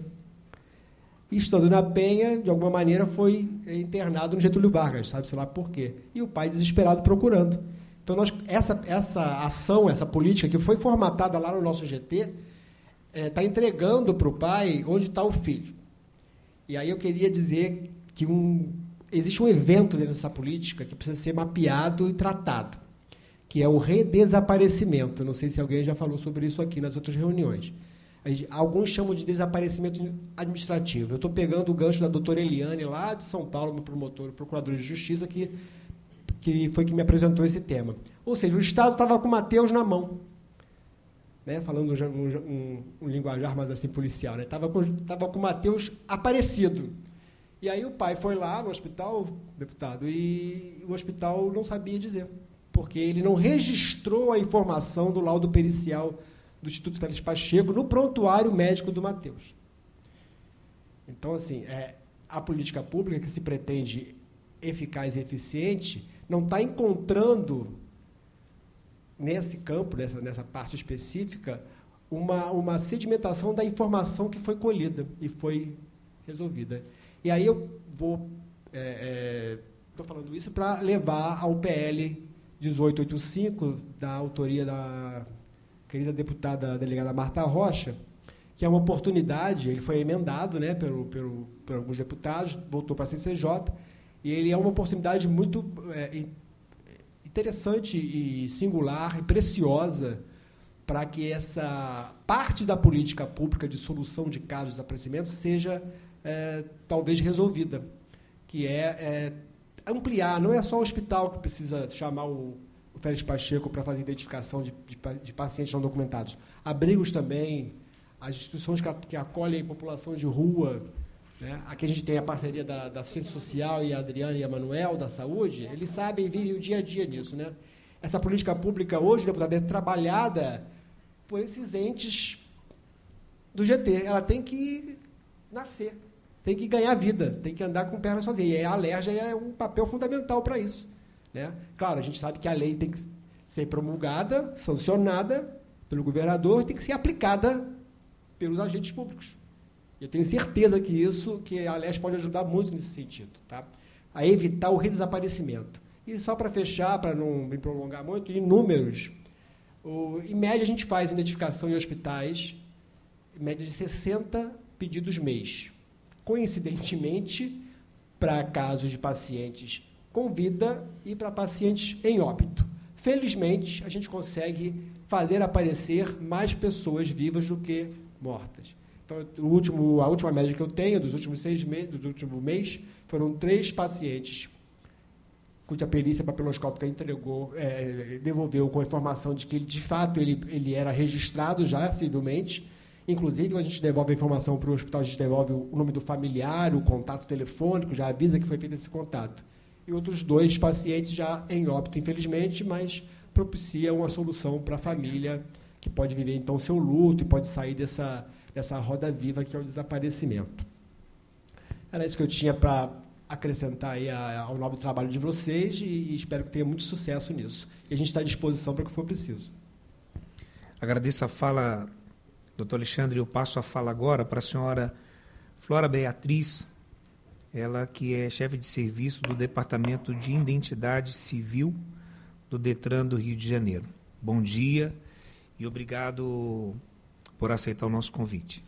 E, estando na Penha, de alguma maneira, foi internado no Getúlio Vargas, sabe-se lá por quê. E o pai desesperado procurando. Então, nós, essa, essa ação, essa política que foi formatada lá no nosso G T, está é, entregando para o pai onde está o filho. E aí eu queria dizer que um, existe um evento dentro dessa política que precisa ser mapeado e tratado, que é o redesaparecimento. Eu não sei se alguém já falou sobre isso aqui nas outras reuniões. Alguns chamam de desaparecimento administrativo. Eu estou pegando o gancho da doutora Eliane, lá de São Paulo, meu promotor, procurador de justiça, que, que foi que me apresentou esse tema. Ou seja, o Estado estava com o Matheus na mão, né? Falando um, um, um linguajar mais assim policial, né? Estava com, tava com o Matheus aparecido. E aí o pai foi lá no hospital, deputado, e o hospital não sabia dizer, porque ele não registrou a informação do laudo pericial do Instituto Félix Pacheco no prontuário médico do Matheus. Então, assim, é, a política pública que se pretende eficaz e eficiente não está encontrando, nesse campo, nessa, nessa parte específica, uma, uma sedimentação da informação que foi colhida e foi resolvida. E aí eu vou... Estou é, é, falando isso para levar ao P L dezoito oitenta e cinco, da autoria da querida deputada delegada Marta Rocha, que é uma oportunidade, ele foi emendado, né, pelo, pelo, por alguns deputados, voltou para a C C J, e ele é uma oportunidade muito é, interessante e singular e preciosa para que essa parte da política pública de solução de casos de desaparecimento seja, é, talvez, resolvida, que é, é ampliar, não é só o hospital que precisa chamar o o Félix Pacheco para fazer identificação de, de, de pacientes não documentados. Abrigos também, as instituições que, que acolhem a população de rua, né? Aqui a gente tem a parceria da, da Ciência Social e a Adriana e a Manuel, da Saúde, eles sabem, vivem o dia a dia nisso, né? Essa política pública hoje, deputada, é trabalhada por esses entes do G T. Ela tem que nascer, tem que ganhar vida, tem que andar com pernas sozinha. E a Alerj é um papel fundamental para isso. né? Claro, a gente sabe que a lei tem que ser promulgada, sancionada pelo governador, tem que ser aplicada pelos agentes públicos. Eu tenho certeza que isso, que a Leste pode ajudar muito nesse sentido, tá? A evitar o redesaparecimento. E só para fechar, para não me prolongar muito, em números, o, em média a gente faz identificação em hospitais, em média de sessenta pedidos mês. Coincidentemente, para casos de pacientes com vida e para pacientes em óbito. Felizmente, a gente consegue fazer aparecer mais pessoas vivas do que mortas. Então, o último, a última média que eu tenho, dos últimos seis meses, do último mês, foram três pacientes cuja perícia papiloscópica entregou, é, devolveu com a informação de que, ele, de fato, ele, ele era registrado já civilmente. Inclusive, quando a gente devolve a informação para o hospital, a gente devolve o nome do familiar, o contato telefônico, já avisa que foi feito esse contato. E outros dois pacientes já em óbito, infelizmente, mas propicia uma solução para a família, que pode viver, então, seu luto e pode sair dessa, dessa roda viva que é o desaparecimento. Era isso que eu tinha para acrescentar aí ao nobre trabalho de vocês e, e espero que tenha muito sucesso nisso. E a gente está à disposição para o que for preciso. Agradeço a fala, doutor Alexandre, eu passo a fala agora para a senhora Flora Beatriz, ela que é chefe de serviço do Departamento de Identidade Civil do DETRAN do Rio de Janeiro. Bom dia e obrigado por aceitar o nosso convite.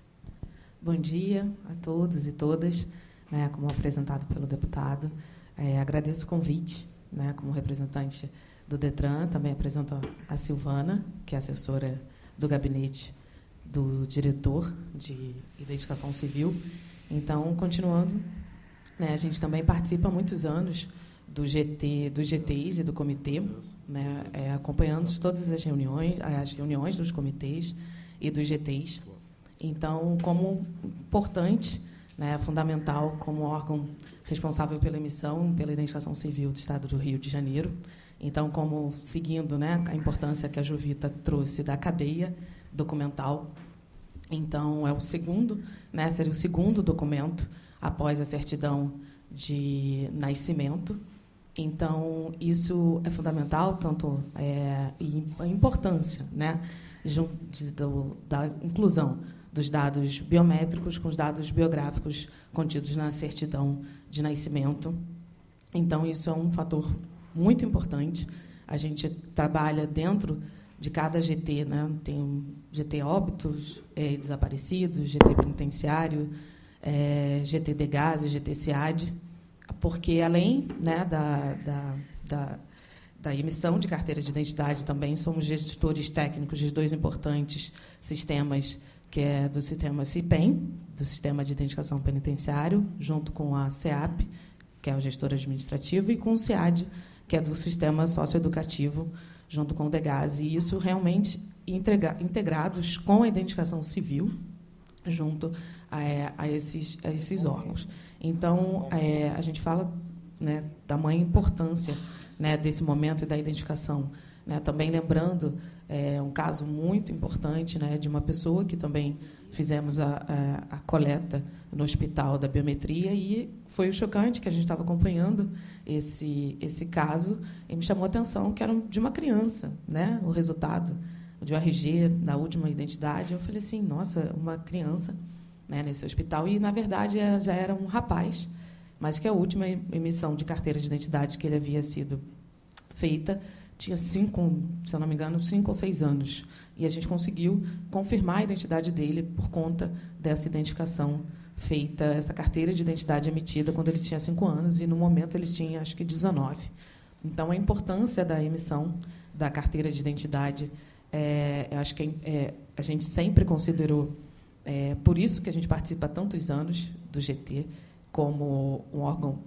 Bom dia a todos e todas, né, como apresentado pelo deputado. É, agradeço o convite, né, como representante do DETRAN. Também apresento a Silvana, que é assessora do gabinete do diretor de Identificação Civil. Então, continuando, né, a gente também participa há muitos anos do G T, dos G Ts e do comitê, né, é, acompanhando todas as reuniões, as reuniões dos comitês e dos G Ts. Então, como importante, né, fundamental, como órgão responsável pela emissão, pela identificação civil do Estado do Rio de Janeiro. Então, como seguindo, né, a importância que a Jovita trouxe da cadeia documental. Então, é o segundo, né, seria o segundo documento após a certidão de nascimento. Então, isso é fundamental, tanto é, e a importância, né, de, do, da inclusão dos dados biométricos com os dados biográficos contidos na certidão de nascimento. Então, isso é um fator muito importante. A gente trabalha dentro de cada G T, né? Tem um G T óbitos, é, desaparecidos, G T penitenciário, é, G T de gases, G T SEAD, porque, além, né, da, da, da, da emissão de carteira de identidade, também somos gestores técnicos de dois importantes sistemas, que é do sistema CIPEM, do Sistema de Identificação Penitenciário, junto com a SEAP, que é o gestor administrativo, e com o SEAD, que é do Sistema Socioeducativo, junto com o DEGAS, e isso realmente integra, integrados com a identificação civil, junto a, a, esses, a esses órgãos. Então, é, a gente fala, né, da maior importância, né, desse momento e da identificação. Né, também lembrando é, um caso muito importante, né, de uma pessoa que também fizemos a, a, a coleta no hospital da biometria, e foi o chocante que a gente estava acompanhando esse, esse caso, e me chamou a atenção que era de uma criança, né, o resultado de O R G, da última identidade. Eu falei assim, nossa, uma criança, né, nesse hospital, e, na verdade, era, já era um rapaz, mas que a última emissão de carteira de identidade que ele havia sido feita tinha cinco, se eu não me engano, cinco ou seis anos. E a gente conseguiu confirmar a identidade dele por conta dessa identificação feita, essa carteira de identidade emitida quando ele tinha cinco anos, e, no momento, ele tinha, acho que, dezenove. Então, a importância da emissão da carteira de identidade, é, eu acho que é, a gente sempre considerou, é, por isso que a gente participa há tantos anos do G T, como um órgão,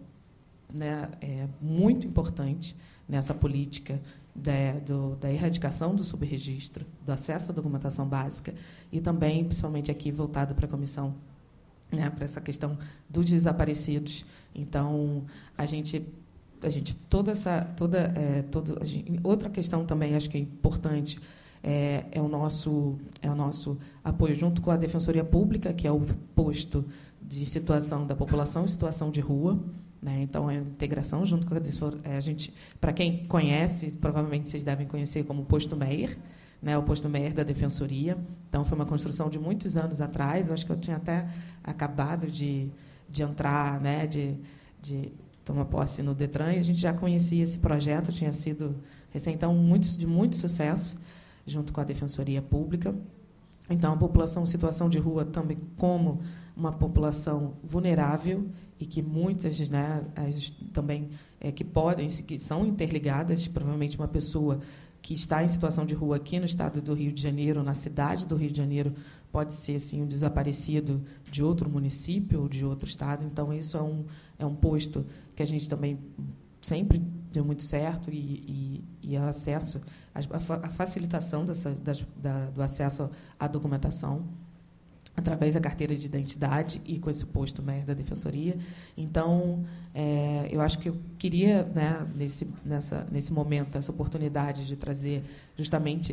né, é, muito importante nessa política da, do, da erradicação do subregistro, do acesso à documentação básica, e também, principalmente aqui, voltado para a comissão, né, para essa questão dos desaparecidos. Então, a gente, a gente toda essa, toda, é, toda, a gente, outra questão também, acho que é importante, é, é o nosso, é o nosso apoio junto com a Defensoria Pública, que é o posto de situação da população em situação de rua, Né? Então, a integração junto com a, a gente, para quem conhece, provavelmente vocês devem conhecer como Posto Meier, né? O Posto Meier da Defensoria. Então, foi uma construção de muitos anos atrás. Eu acho que eu tinha até acabado de, de entrar, né? de, de tomar posse no Detran, e a gente já conhecia esse projeto, tinha sido, então, muito, de muito sucesso, junto com a Defensoria Pública. Então, a população em situação de rua também como uma população vulnerável e que muitas, né, as, também é, que podem, que são interligadas, provavelmente uma pessoa que está em situação de rua aqui no estado do Rio de Janeiro, na cidade do Rio de Janeiro, pode ser assim um desaparecido de outro município ou de outro estado. Então, isso é um, é um posto que a gente também sempre deu muito certo, e, e, e o acesso, a, a facilitação dessa, das, da, do acesso à documentação através da carteira de identidade e com esse posto Meier da Defensoria. Então, é, eu acho que eu queria, né, nesse, nessa, nesse momento, essa oportunidade de trazer justamente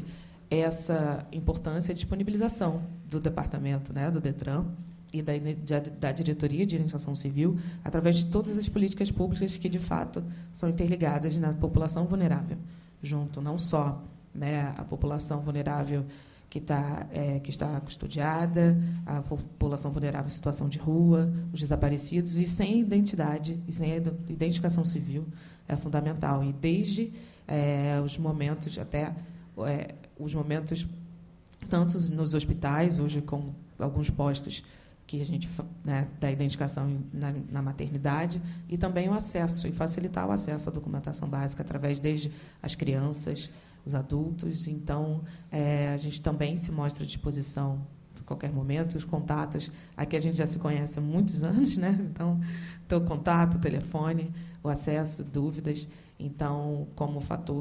essa importância de disponibilização do departamento, né, do Detran, e da, da Diretoria de Identificação Civil, através de todas as políticas públicas que, de fato, são interligadas na população vulnerável, junto não só, né, a população vulnerável que, tá, é, que está custodiada, a população vulnerável em situação de rua, os desaparecidos, e sem identidade, e sem identificação civil, é fundamental. E desde é, os momentos, até é, os momentos, tanto nos hospitais, hoje com alguns postos que a gente, né, da identificação na, na maternidade, e também o acesso, e facilitar o acesso à documentação básica através desde as crianças, os adultos. Então, é, a gente também se mostra à disposição a qualquer momento. Os contatos, aqui a gente já se conhece há muitos anos, né? Então, o contato, o telefone, o acesso, dúvidas, então, como fator.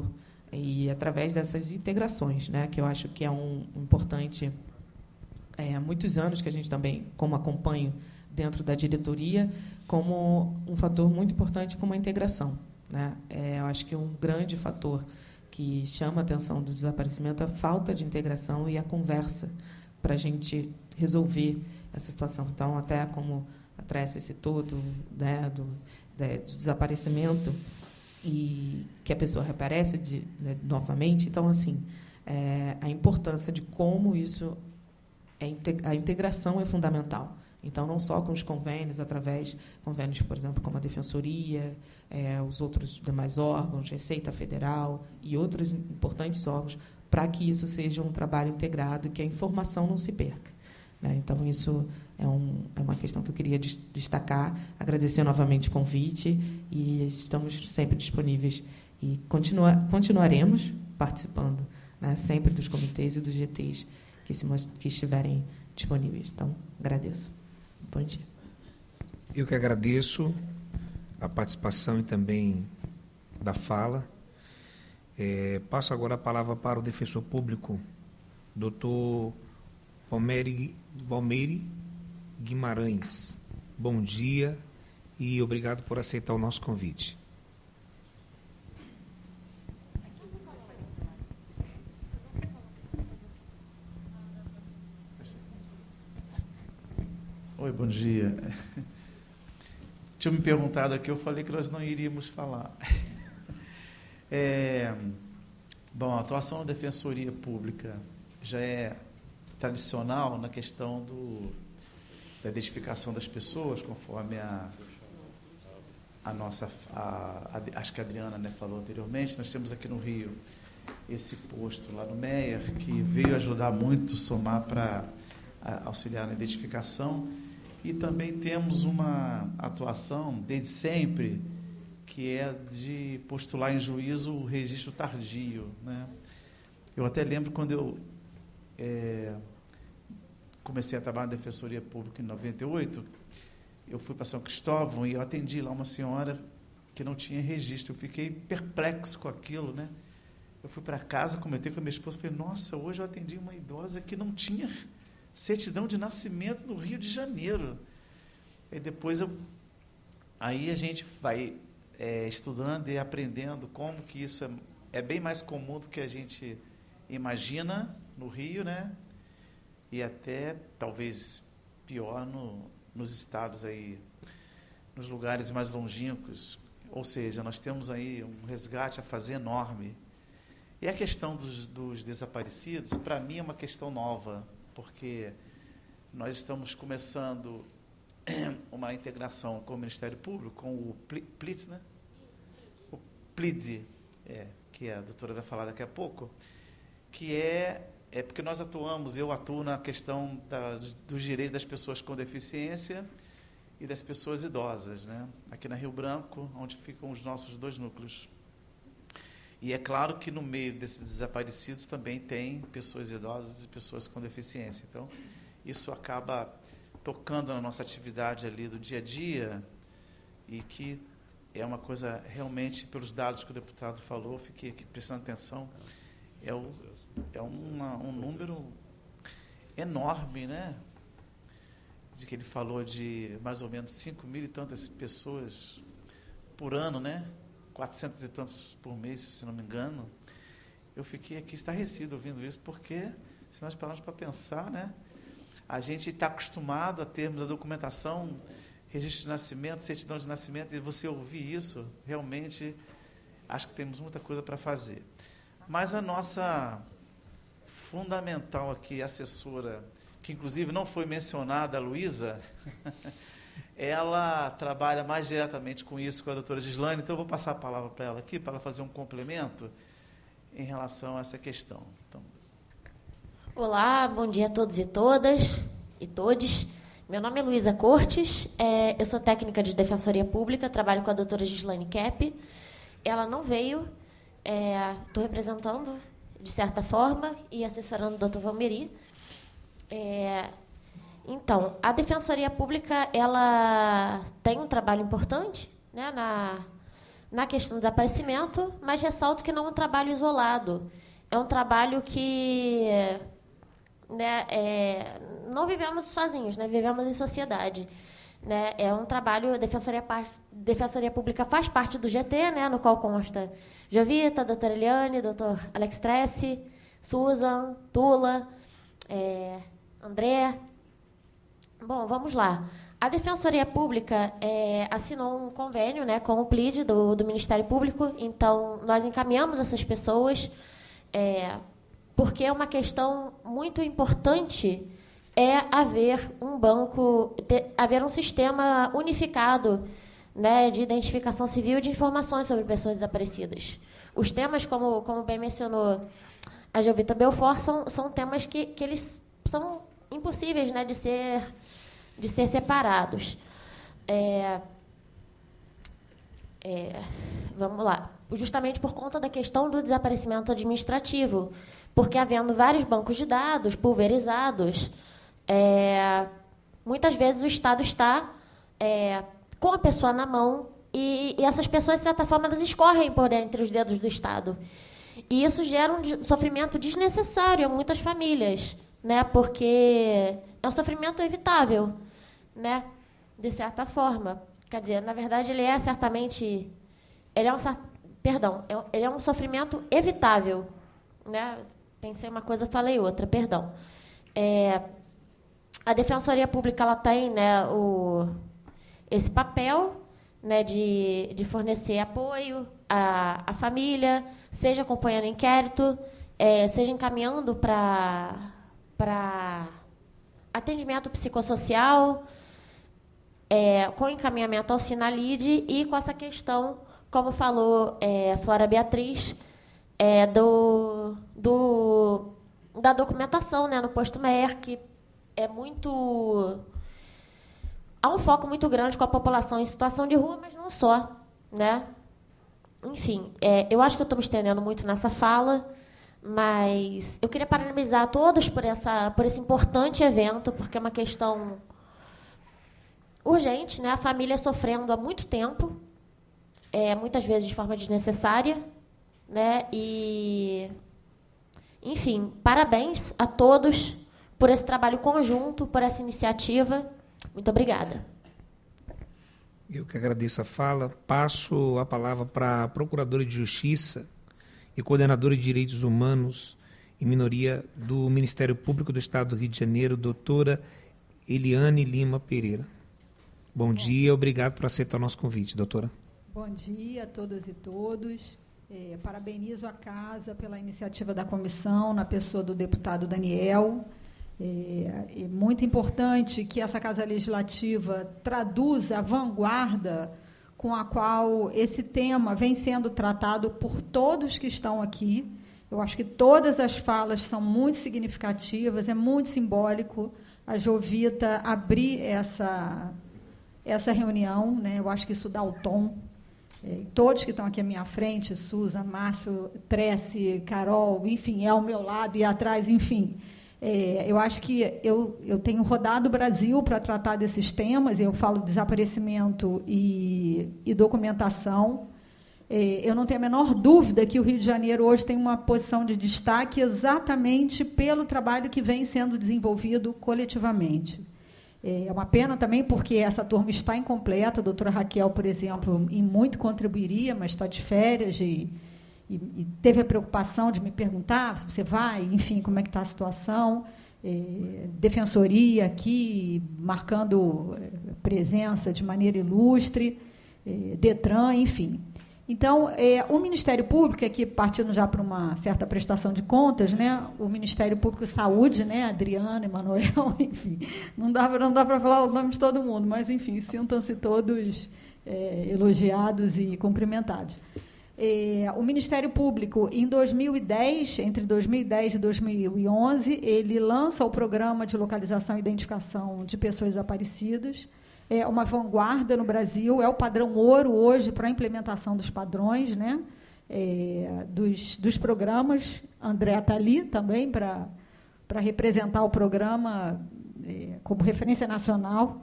E através dessas integrações, né, que eu acho que é um importante. É, há muitos anos que a gente também, como acompanho dentro da diretoria, como um fator muito importante como a integração. Né? É, eu acho que um grande fator que chama a atenção do desaparecimento é a falta de integração e a conversa para a gente resolver essa situação. Então, até como a Trécia citou, do, né, do, do desaparecimento, e que a pessoa reaparece de, né, novamente. Então, assim, é, a importância de como isso... A integração é fundamental. Então, não só com os convênios, através de convênios, por exemplo, como a Defensoria, é, os outros demais órgãos, Receita Federal e outros importantes órgãos, para que isso seja um trabalho integrado e que a informação não se perca. Né? Então, isso é, um, é uma questão que eu queria destacar, agradecer novamente o convite, e estamos sempre disponíveis e continua, continuaremos participando, né, sempre dos comitês e dos G Tês que, se, que estiverem disponíveis. Então, agradeço. Bom dia. Eu que agradeço a participação e também da fala. É, passo agora a palavra para o defensor público, doutor Valmeire, Valmeire Guimarães. Bom dia e obrigado por aceitar o nosso convite. Oi, bom dia. Tinha me perguntado aqui, eu falei que nós não iríamos falar. É, bom, a atuação da Defensoria Pública já é tradicional na questão do, da identificação das pessoas, conforme a, a nossa, a, a, acho que a Adriana, né, falou anteriormente. Nós temos aqui no Rio esse posto lá no Meier, que veio ajudar muito, somar para auxiliar na identificação. E também temos uma atuação, desde sempre, que é de postular em juízo o registro tardio. Né? Eu até lembro quando eu é, comecei a trabalhar na Defensoria Pública em noventa e oito, eu fui para São Cristóvão e eu atendi lá uma senhora que não tinha registro. Eu fiquei perplexo com aquilo, né? Eu fui para casa, comentei com a minha esposa, falei, nossa, hoje eu atendi uma idosa que não tinha certidão de nascimento no Rio de Janeiro. E depois eu, aí a gente vai é, estudando e aprendendo como que isso é, é bem mais comum do que a gente imagina no Rio, né? E até talvez pior no, nos estados aí nos lugares mais longínquos, ou seja, nós temos aí um resgate a fazer enorme. E a questão dos, dos desaparecidos, para mim, é uma questão nova, porque nós estamos começando uma integração com o Ministério Público, com o P L I D, né? O P L I D, é, que a doutora vai falar daqui a pouco, que é, é porque nós atuamos, eu atuo na questão da, dos direitos das pessoas com deficiência e das pessoas idosas, né? Aqui na Rio Branco, onde ficam os nossos dois núcleos. E é claro que no meio desses desaparecidos também tem pessoas idosas e pessoas com deficiência. Então, isso acaba tocando na nossa atividade ali do dia a dia, e que é uma coisa realmente, pelos dados que o deputado falou, fiquei aqui prestando atenção, é, o, é uma, um número enorme, né? De que ele falou de mais ou menos cinco mil e tantas pessoas por ano, né? quatrocentos e tantos por mês, se não me engano. Eu fiquei aqui estarrecido ouvindo isso, porque, se nós pararmos para pensar, né, a gente está acostumado a termos a documentação, registro de nascimento, certidão de nascimento, e você ouvir isso, realmente, acho que temos muita coisa para fazer. Mas a nossa fundamental aqui, assessora, que inclusive não foi mencionada, a Luísa, ela trabalha mais diretamente com isso, com a doutora Gislane, então eu vou passar a palavra para ela aqui, para ela fazer um complemento em relação a essa questão. Então... Olá, bom dia a todos e todas e todes. Meu nome é Luísa Cortes, é, eu sou técnica de Defensoria Pública, trabalho com a doutora Gislane Kepp. Ela não veio, estou é, representando, de certa forma, e assessorando o doutor Valmeri. É, Então, a Defensoria Pública, ela tem um trabalho importante, né, na, na questão do desaparecimento, mas ressalto que não é um trabalho isolado. É um trabalho que, né, é, não vivemos sozinhos, né, vivemos em sociedade. Né, é um trabalho, a Defensoria, Defensoria Pública faz parte do G T, né, no qual consta Jovita, doutora Eliane, doutor Alex Tressi, Susan, Tula, é, André... Bom, vamos lá. A Defensoria Pública é, assinou um convênio, né, com o P L I D do, do Ministério Público, então nós encaminhamos essas pessoas, é, porque é uma questão muito importante é haver um banco, ter, haver um sistema unificado, né, de identificação civil e de informações sobre pessoas desaparecidas. Os temas, como, como bem mencionou a Jovita Belfort, são, são temas que, que eles são impossíveis, né, de ser de ser separados. É, é, vamos lá. Justamente por conta da questão do desaparecimento administrativo, porque havendo vários bancos de dados pulverizados, é, muitas vezes o Estado está é, com a pessoa na mão e, e essas pessoas, de certa forma, elas escorrem por entre os dedos do Estado. E isso gera um sofrimento desnecessário a muitas famílias, né, porque é um sofrimento evitável, né, de certa forma. Quer dizer, na verdade, ele é certamente... Ele é um, perdão, ele é um sofrimento evitável. Né? Pensei uma coisa, falei outra, perdão. É, a Defensoria Pública ela tem, né, o, esse papel, né, de, de fornecer apoio à, à família, seja acompanhando inquérito, é, seja encaminhando para... para atendimento psicossocial, é, com encaminhamento ao Sinalide e com essa questão, como falou é, Flora Beatriz, é, do, do, da documentação, né, no posto M E R, que é muito... Há um foco muito grande com a população em situação de rua, mas não só. Né? Enfim, é, eu acho que eu estou me estendendo muito nessa fala, mas eu queria parabenizar a todos por, essa, por esse importante evento, porque é uma questão urgente, né? A família sofrendo há muito tempo, é, muitas vezes de forma desnecessária, né? E, enfim, parabéns a todos por esse trabalho conjunto, por essa iniciativa. Muito obrigada. Eu que agradeço a fala. Passo a palavra para a Procuradora de Justiça e Coordenadora de Direitos Humanos e Minoria do Ministério Público do Estado do Rio de Janeiro, doutora Eliane Lima Pereira. Bom dia, obrigado por aceitar o nosso convite, doutora. Bom dia a todas e todos. É, parabenizo a Casa pela iniciativa da comissão, na pessoa do deputado Daniel. É, é muito importante que essa Casa Legislativa traduza a vanguarda com a qual esse tema vem sendo tratado por todos que estão aqui. Eu acho que todas as falas são muito significativas, é muito simbólico a Jovita abrir essa, essa reunião, né? Eu acho que isso dá o tom. É, todos que estão aqui à minha frente, Suza, Márcio, Trece, Carol, enfim, é ao meu lado e atrás, enfim. É, eu acho que eu, eu tenho rodado o Brasil para tratar desses temas, eu falo desaparecimento e, e documentação. É, eu não tenho a menor dúvida que o Rio de Janeiro hoje tem uma posição de destaque exatamente pelo trabalho que vem sendo desenvolvido coletivamente. É uma pena também porque essa turma está incompleta. A doutora Raquel, por exemplo, em muito contribuiria, mas está de férias e, e, e teve a preocupação de me perguntar se você vai, enfim, como é que está a situação. É, defensoria aqui, marcando presença de maneira ilustre, é, Detran, enfim. Então, é, o Ministério Público, aqui partindo já para uma certa prestação de contas, né, o Ministério Público Saúde, né, Adriana, Emanuel, enfim, não dá, não dá para falar o nome de todo mundo, mas, enfim, sintam-se todos é, elogiados e cumprimentados. É, o Ministério Público, em dois mil e dez, entre dois mil e dez e dois mil e onze, ele lança o Programa de Localização e Identificação de Pessoas Desaparecidas. É uma vanguarda no Brasil, é o padrão ouro hoje para a implementação dos padrões, né, é, dos, dos programas. André está ali também para, para representar o programa é, como referência nacional.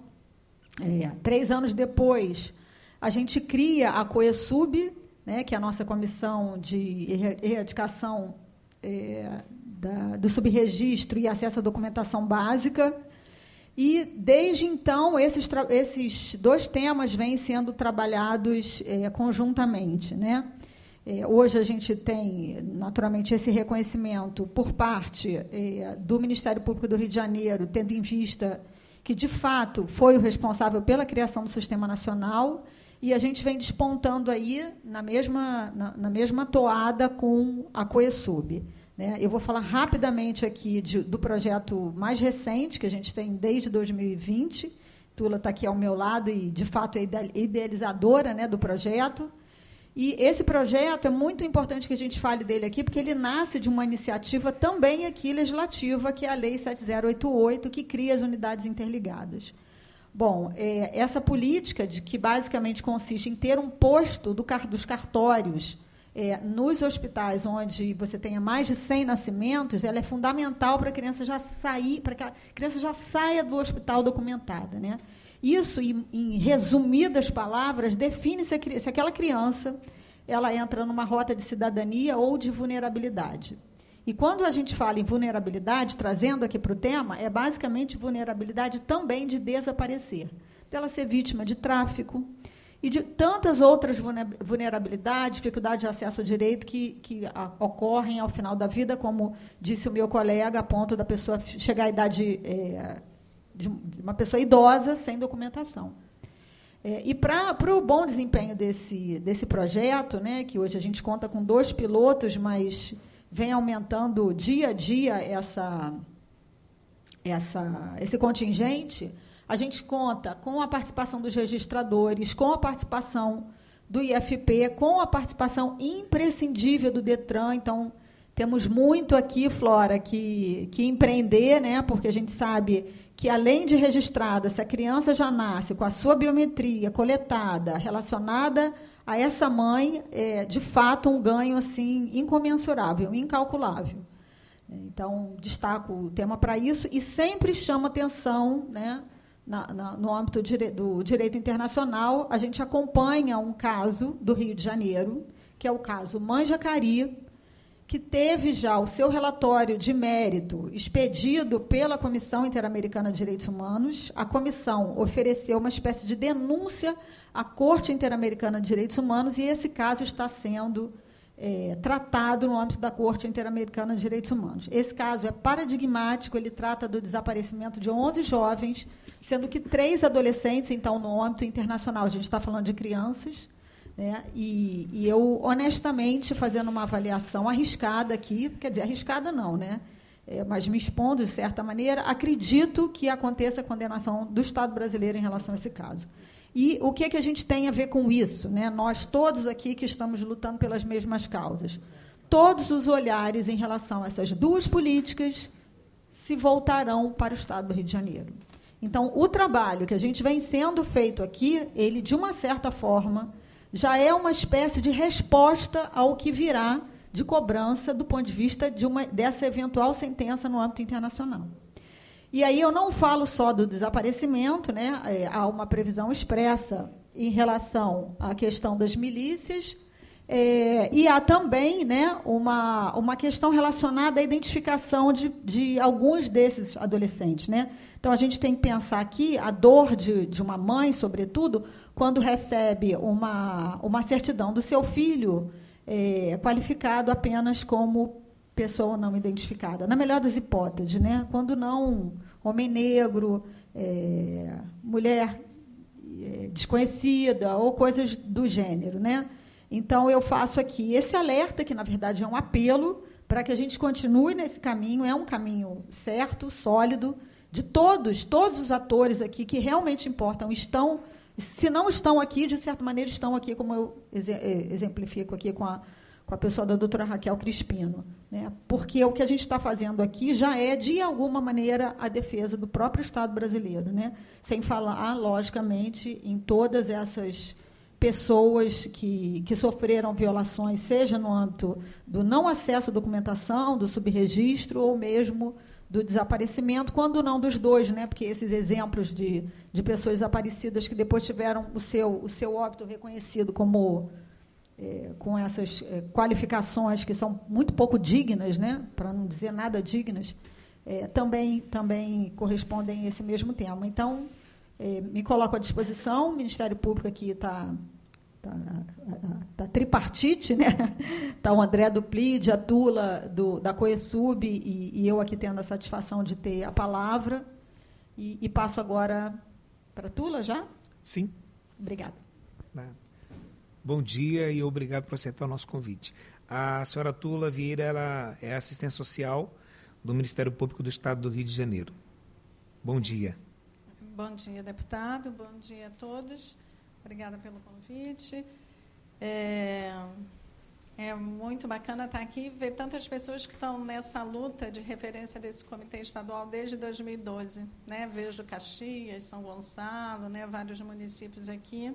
É, três anos depois, a gente cria a COESUB, né, que é a nossa comissão de erradicação é, da, do subregistro e acesso à documentação básica. E, desde então, esses, esses dois temas vêm sendo trabalhados é, conjuntamente, né? É, hoje a gente tem, naturalmente, esse reconhecimento por parte é, do Ministério Público do Rio de Janeiro, tendo em vista que, de fato, foi o responsável pela criação do Sistema Nacional, e a gente vem despontando aí na mesma, na, na mesma toada com a COESUB. Né? Eu vou falar rapidamente aqui de, do projeto mais recente, que a gente tem desde dois mil e vinte. Tula está aqui ao meu lado e, de fato, é idealizadora, né, do projeto. E esse projeto é muito importante que a gente fale dele aqui, porque ele nasce de uma iniciativa também aqui legislativa, que é a Lei sete mil oitenta e oito, que cria as unidades interligadas. Bom, é, essa política, de, que basicamente consiste em ter um posto do, dos cartórios É, nos hospitais onde você tenha mais de cem nascimentos, ela é fundamental para a criança já sair, para que a criança já saia do hospital documentada, né? Isso, em, em resumidas palavras, define se, a, se aquela criança ela entra numa rota de cidadania ou de vulnerabilidade. E quando a gente fala em vulnerabilidade, trazendo aqui para o tema, é basicamente vulnerabilidade também de desaparecer, dela ser vítima de tráfico, e de tantas outras vulnerabilidades, dificuldade de acesso ao direito que, que a, ocorrem ao final da vida, como disse o meu colega, a ponto da pessoa chegar à idade é, de uma pessoa idosa sem documentação. É, e para o bom desempenho desse, desse projeto, né, que hoje a gente conta com dois pilotos, mas vem aumentando dia a dia essa, essa, esse contingente, a gente conta com a participação dos registradores, com a participação do I F P, com a participação imprescindível do Detran. Então, temos muito aqui, Flora, que, que empreender, né? Porque a gente sabe que, além de registrada, se a criança já nasce com a sua biometria coletada, relacionada a essa mãe, é, de fato, um ganho assim incomensurável, incalculável. Então, destaco o tema para isso e sempre chamo atenção, né? Na, na, no âmbito dire, do direito internacional, a gente acompanha um caso do Rio de Janeiro, que é o caso Manjacari, que teve já o seu relatório de mérito expedido pela Comissão Interamericana de Direitos Humanos. A comissão ofereceu uma espécie de denúncia à Corte Interamericana de Direitos Humanos e esse caso está sendo é, tratado no âmbito da Corte Interamericana de Direitos Humanos. Esse caso é paradigmático, ele trata do desaparecimento de onze jovens, sendo que três adolescentes, então, no âmbito internacional, a gente está falando de crianças, né? E, e eu, honestamente, fazendo uma avaliação arriscada aqui, quer dizer, arriscada não, né? É, mas me expondo, de certa maneira, acredito que aconteça a condenação do Estado brasileiro em relação a esse caso. E o que, é que a gente tem a ver com isso, né? Nós todos aqui que estamos lutando pelas mesmas causas. Todos os olhares em relação a essas duas políticas se voltarão para o Estado do Rio de Janeiro. Então, o trabalho que a gente vem sendo feito aqui, ele, de uma certa forma, já é uma espécie de resposta ao que virá de cobrança do ponto de vista de uma, dessa eventual sentença no âmbito internacional. E aí eu não falo só do desaparecimento, né? É, há uma previsão expressa em relação à questão das milícias, é, e há também, né, uma, uma questão relacionada à identificação de, de alguns desses adolescentes, né? Então, a gente tem que pensar aqui a dor de, de uma mãe, sobretudo, quando recebe uma, uma certidão do seu filho, É, qualificado apenas como pessoa não identificada, na melhor das hipóteses, né? Quando não, homem negro, é, mulher é, desconhecida ou coisas do gênero, né? Então, eu faço aqui esse alerta, que, na verdade, é um apelo para que a gente continue nesse caminho, é um caminho certo, sólido, de todos, todos os atores aqui que realmente importam, estão... Se não estão aqui, de certa maneira, estão aqui, como eu exemplifico aqui com a, com a pessoa da doutora Raquel Crispino, né? Porque o que a gente está fazendo aqui já é, de alguma maneira, a defesa do próprio Estado brasileiro, né? Sem falar, logicamente, em todas essas pessoas que, que sofreram violações, seja no âmbito do não acesso à documentação, do subregistro, ou mesmo do desaparecimento, quando não dos dois, né? Porque esses exemplos de, de pessoas desaparecidas que depois tiveram o seu, o seu óbito reconhecido como, é, com essas é, qualificações que são muito pouco dignas, né? Para não dizer nada dignas, é, também, também correspondem a esse mesmo tema. Então, é, me coloco à disposição, o Ministério Público aqui está... Está tá tripartite, né? Está o André Duplide, a Tula do, da Coesub e, e eu aqui tendo a satisfação de ter a palavra. E, e passo agora para a Tula já? Sim. Obrigada. Bom dia e obrigado por aceitar o nosso convite. A senhora Tula Vieira, ela é assistente social do Ministério Público do Estado do Rio de Janeiro. Bom dia. Bom dia, deputado. Bom dia a todos. Obrigada pelo convite. É, é muito bacana estar aqui e ver tantas pessoas que estão nessa luta de referência desse comitê estadual desde dois mil e doze. Né? Vejo Caxias, São Gonçalo, né? Vários municípios aqui.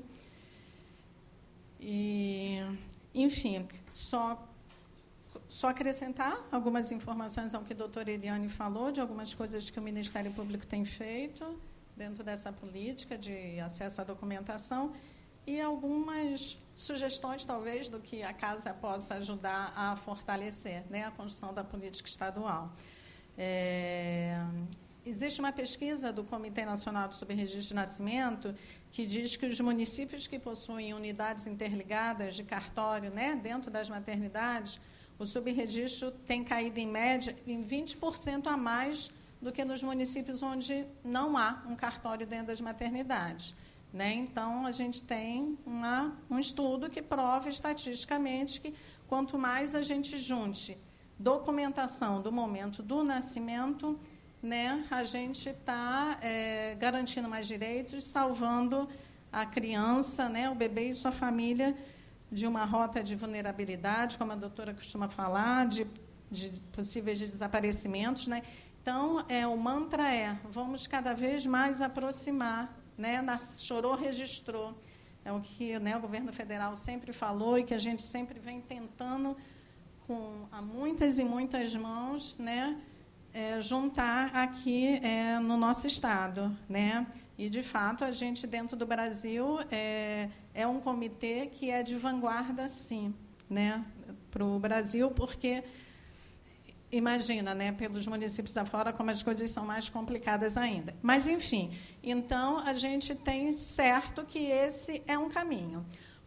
E, enfim, só, só acrescentar algumas informações ao que a doutora Eliane falou, de algumas coisas que o Ministério Público tem feito dentro dessa política de acesso à documentação e algumas sugestões, talvez, do que a Casa possa ajudar a fortalecer, né, a construção da política estadual. É, existe uma pesquisa do Comitê Nacional do Subregistro de Nascimento que diz que os municípios que possuem unidades interligadas de cartório, né, dentro das maternidades, o subregistro tem caído, em média, em vinte por cento a mais do que nos municípios onde não há um cartório dentro das maternidades. Né? Então, a gente tem uma, um estudo que prova estatisticamente que, quanto mais a gente junte documentação do momento do nascimento, né, a gente está é, garantindo mais direitos, salvando a criança, né, o bebê e sua família de uma rota de vulnerabilidade, como a doutora costuma falar, de, de possíveis de desaparecimentos, né? Então, é, o mantra é, vamos cada vez mais aproximar, né, na, chorou, registrou. É o que, né, o governo federal sempre falou e que a gente sempre vem tentando, com a muitas e muitas mãos, né, é, juntar aqui é, no nosso Estado. Né? E, de fato, a gente, dentro do Brasil, é, é um comitê que é de vanguarda, sim, né, para o Brasil, porque... Imagina, né, pelos municípios afora, como as coisas são mais complicadas ainda. Mas, enfim, então, a gente tem certo que esse é um caminho.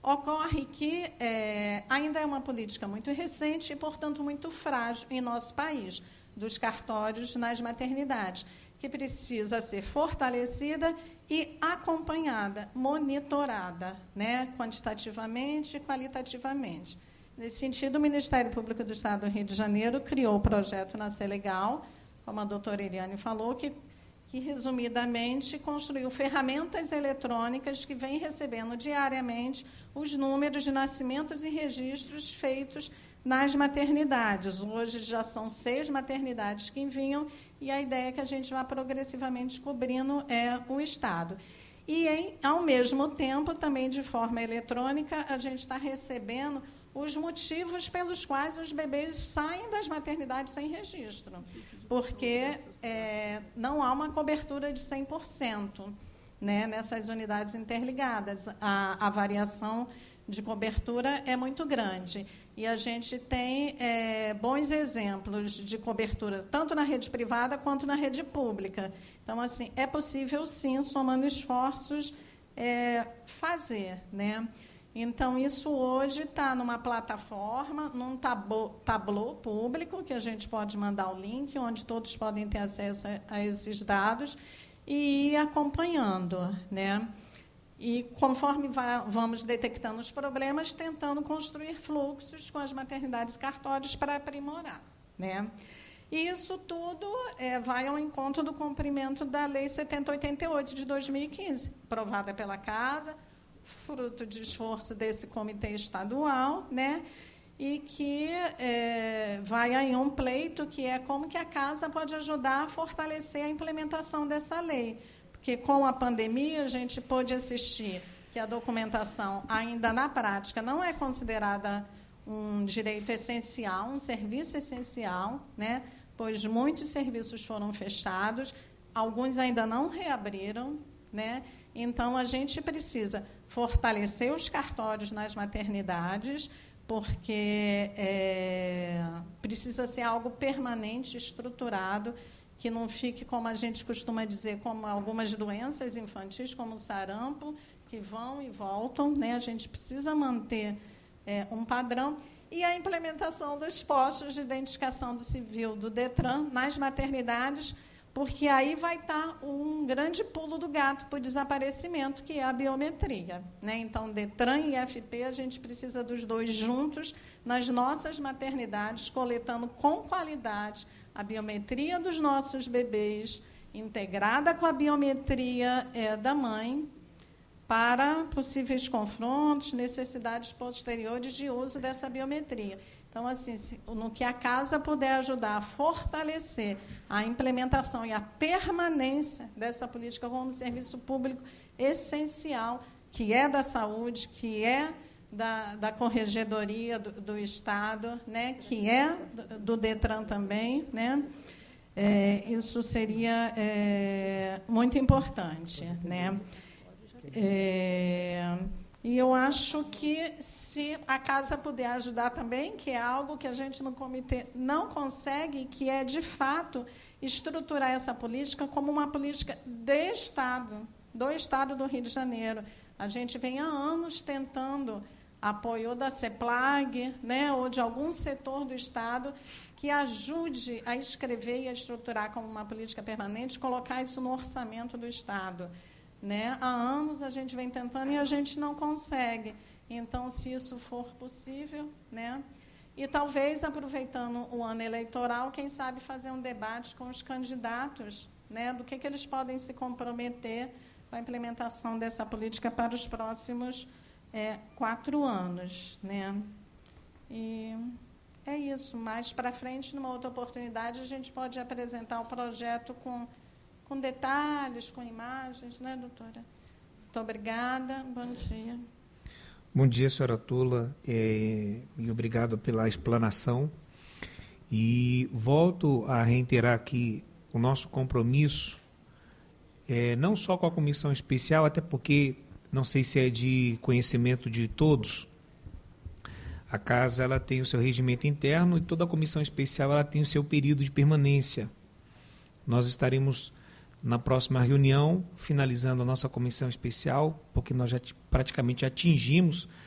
Ocorre que é, ainda é uma política muito recente e, portanto, muito frágil em nosso país, dos cartórios nas maternidades, que precisa ser fortalecida e acompanhada, monitorada, né, quantitativamente e qualitativamente. Nesse sentido, o Ministério Público do Estado do Rio de Janeiro criou o projeto Nascer Legal, como a doutora Eliane falou, que, que, resumidamente, construiu ferramentas eletrônicas que vêm recebendo diariamente os números de nascimentos e registros feitos nas maternidades. Hoje já são seis maternidades que enviam, e a ideia é que a gente vá progressivamente cobrindo é, o Estado. E, em, ao mesmo tempo, também de forma eletrônica, a gente está recebendo os motivos pelos quais os bebês saem das maternidades sem registro, porque é, não há uma cobertura de cem por cento, né, nessas unidades interligadas. A, a variação de cobertura é muito grande. E a gente tem é, bons exemplos de cobertura, tanto na rede privada quanto na rede pública. Então, assim, é possível, sim, somando esforços, é, fazer, né? Então, isso hoje está numa plataforma, num tablô, tablô público, que a gente pode mandar o link, onde todos podem ter acesso a, a esses dados, e ir acompanhando, né? E, conforme va vamos detectando os problemas, tentando construir fluxos com as maternidades e cartórios para aprimorar, né? E isso tudo é, vai ao encontro do cumprimento da Lei setenta oitenta e oito, de dois mil e quinze, aprovada pela Casa, fruto de esforço desse comitê estadual, né? E que é, vai aí um pleito, que é como que a Casa pode ajudar a fortalecer a implementação dessa lei. Porque, com a pandemia, a gente pôde assistir que a documentação, ainda na prática, não é considerada um direito essencial, um serviço essencial, né? Pois muitos serviços foram fechados, alguns ainda não reabriram, né? Então, a gente precisa fortalecer os cartórios nas maternidades, porque é, precisa ser algo permanente, estruturado, que não fique, como a gente costuma dizer, como algumas doenças infantis, como o sarampo, que vão e voltam, né? A gente precisa manter é, um padrão. E a implementação dos postos de identificação do civil do DETRAN nas maternidades, porque aí vai estar um grande pulo do gato para o desaparecimento, que é a biometria, né? Então, DETRAN e I F P, a gente precisa dos dois juntos nas nossas maternidades, coletando com qualidade a biometria dos nossos bebês, integrada com a biometria é, da mãe, para possíveis confrontos, necessidades posteriores de uso dessa biometria. Então, assim, se, no que a Casa puder ajudar a fortalecer a implementação e a permanência dessa política como serviço público essencial, que é da saúde, que é da, da Corregedoria do, do Estado, né, que é do, do DETRAN também, né, é, isso seria é, muito importante, né? É, e eu acho que, se a Casa puder ajudar também, que é algo que a gente no comitê não consegue, que é, de fato, estruturar essa política como uma política de Estado, do Estado do Rio de Janeiro. A gente vem há anos tentando apoio da CEPLAG, né, ou de algum setor do Estado que ajude a escrever e a estruturar como uma política permanente, colocar isso no orçamento do Estado. Né? Há anos a gente vem tentando e a gente não consegue. Então, se isso for possível, né? E talvez, aproveitando o ano eleitoral, quem sabe fazer um debate com os candidatos, né? Do que, que eles podem se comprometer com a implementação dessa política para os próximos é, quatro anos. Né? E é isso. Mais para frente, numa outra oportunidade, a gente pode apresentar o projeto com... com detalhes, com imagens, né, doutora? Muito obrigada, bom dia. Bom dia, senhora Tula, é, e obrigado pela explanação. E volto a reiterar aqui o nosso compromisso, é, não só com a comissão especial, até porque, não sei se é de conhecimento de todos, a Casa ela tem o seu regimento interno e toda a comissão especial ela tem o seu período de permanência. Nós estaremos na próxima reunião, finalizando a nossa comissão especial, porque nós já praticamente atingimos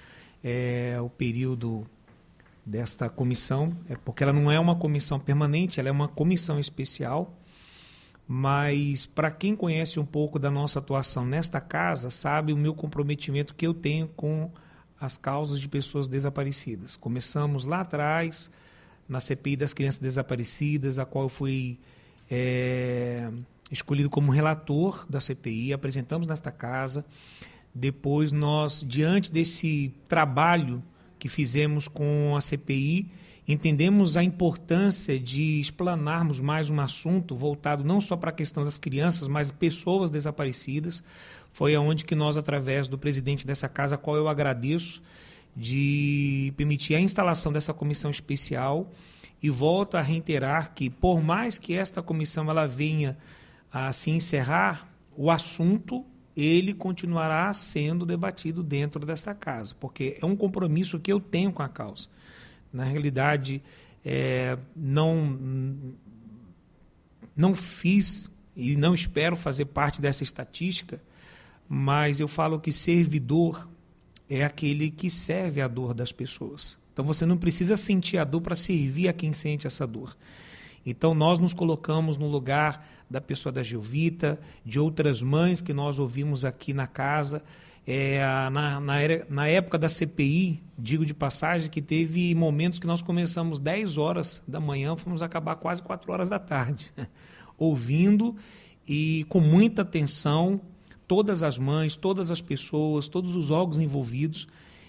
é, o período desta comissão, é porque ela não é uma comissão permanente, ela é uma comissão especial, mas para quem conhece um pouco da nossa atuação nesta casa, sabe o meu comprometimento que eu tenho com as causas de pessoas desaparecidas. Começamos lá atrás, na C P I das crianças desaparecidas, a qual eu fui é, escolhido como relator da C P I, apresentamos nesta casa. Depois nós, diante desse trabalho que fizemos com a C P I, entendemos a importância de explanarmos mais um assunto voltado não só para a questão das crianças, mas pessoas desaparecidas. Foi aonde que nós, através do presidente dessa casa, a qual eu agradeço, de permitir a instalação dessa comissão especial, e volto a reiterar que, por mais que esta comissão ela venha a se encerrar, o assunto ele continuará sendo debatido dentro desta casa, porque é um compromisso que eu tenho com a causa. Na realidade, é, não, não fiz e não espero fazer parte dessa estatística, mas eu falo que servidor é aquele que serve a dor das pessoas. Então, você não precisa sentir a dor para servir a quem sente essa dor. Então, nós nos colocamos no lugar da pessoa da Gilvita, de outras mães que nós ouvimos aqui na casa. É, na, na, na época da C P I, digo de passagem, que teve momentos que nós começamos dez horas da manhã, fomos acabar quase quatro horas da tarde, ouvindo e com muita atenção todas as mães, todas as pessoas, todos os órgãos envolvidos.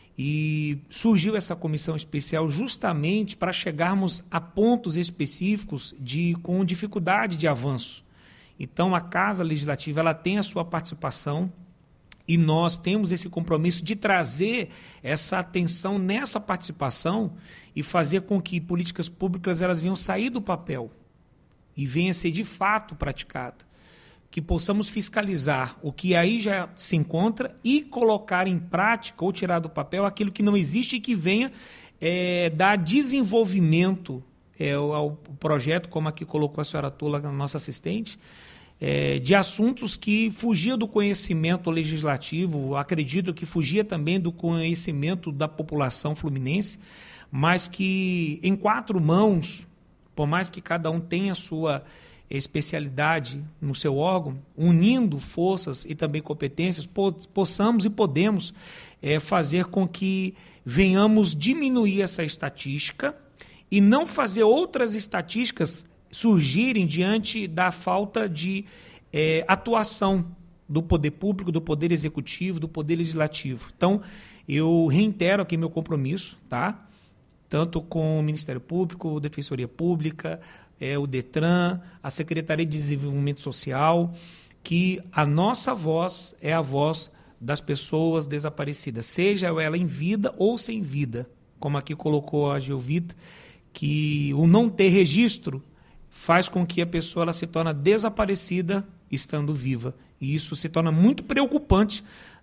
E surgiu essa comissão especial justamente para chegarmos a pontos específicos de, com dificuldade de avanço. Então, a Casa Legislativa ela tem a sua participação e nós temos esse compromisso de trazer essa atenção nessa participação e fazer com que políticas públicas elas venham sair do papel e venham a ser de fato praticadas. Que possamos fiscalizar o que aí já se encontra e colocar em prática ou tirar do papel aquilo que não existe e que venha é, dar desenvolvimento é, ao projeto, como aqui colocou a senhora Tula, a nossa assistente, é, de assuntos que fugia do conhecimento legislativo, acredito que fugia também do conhecimento da população fluminense, mas que em quatro mãos, por mais que cada um tenha a sua especialidade no seu órgão, unindo forças e também competências, possamos e podemos é, fazer com que venhamos diminuir essa estatística e não fazer outras estatísticas surgirem diante da falta de é, atuação do poder público, do poder executivo, do poder legislativo. Então, eu reitero aqui meu compromisso, tá? Tanto com o Ministério Público, Defensoria Pública, é, o DETRAN, a Secretaria de Desenvolvimento Social, que a nossa voz é a voz das pessoas desaparecidas, seja ela em vida ou sem vida, como aqui colocou a Gilvita, que o não ter registro faz com que a pessoa ela se torne desaparecida estando viva. E isso se torna muito preocupante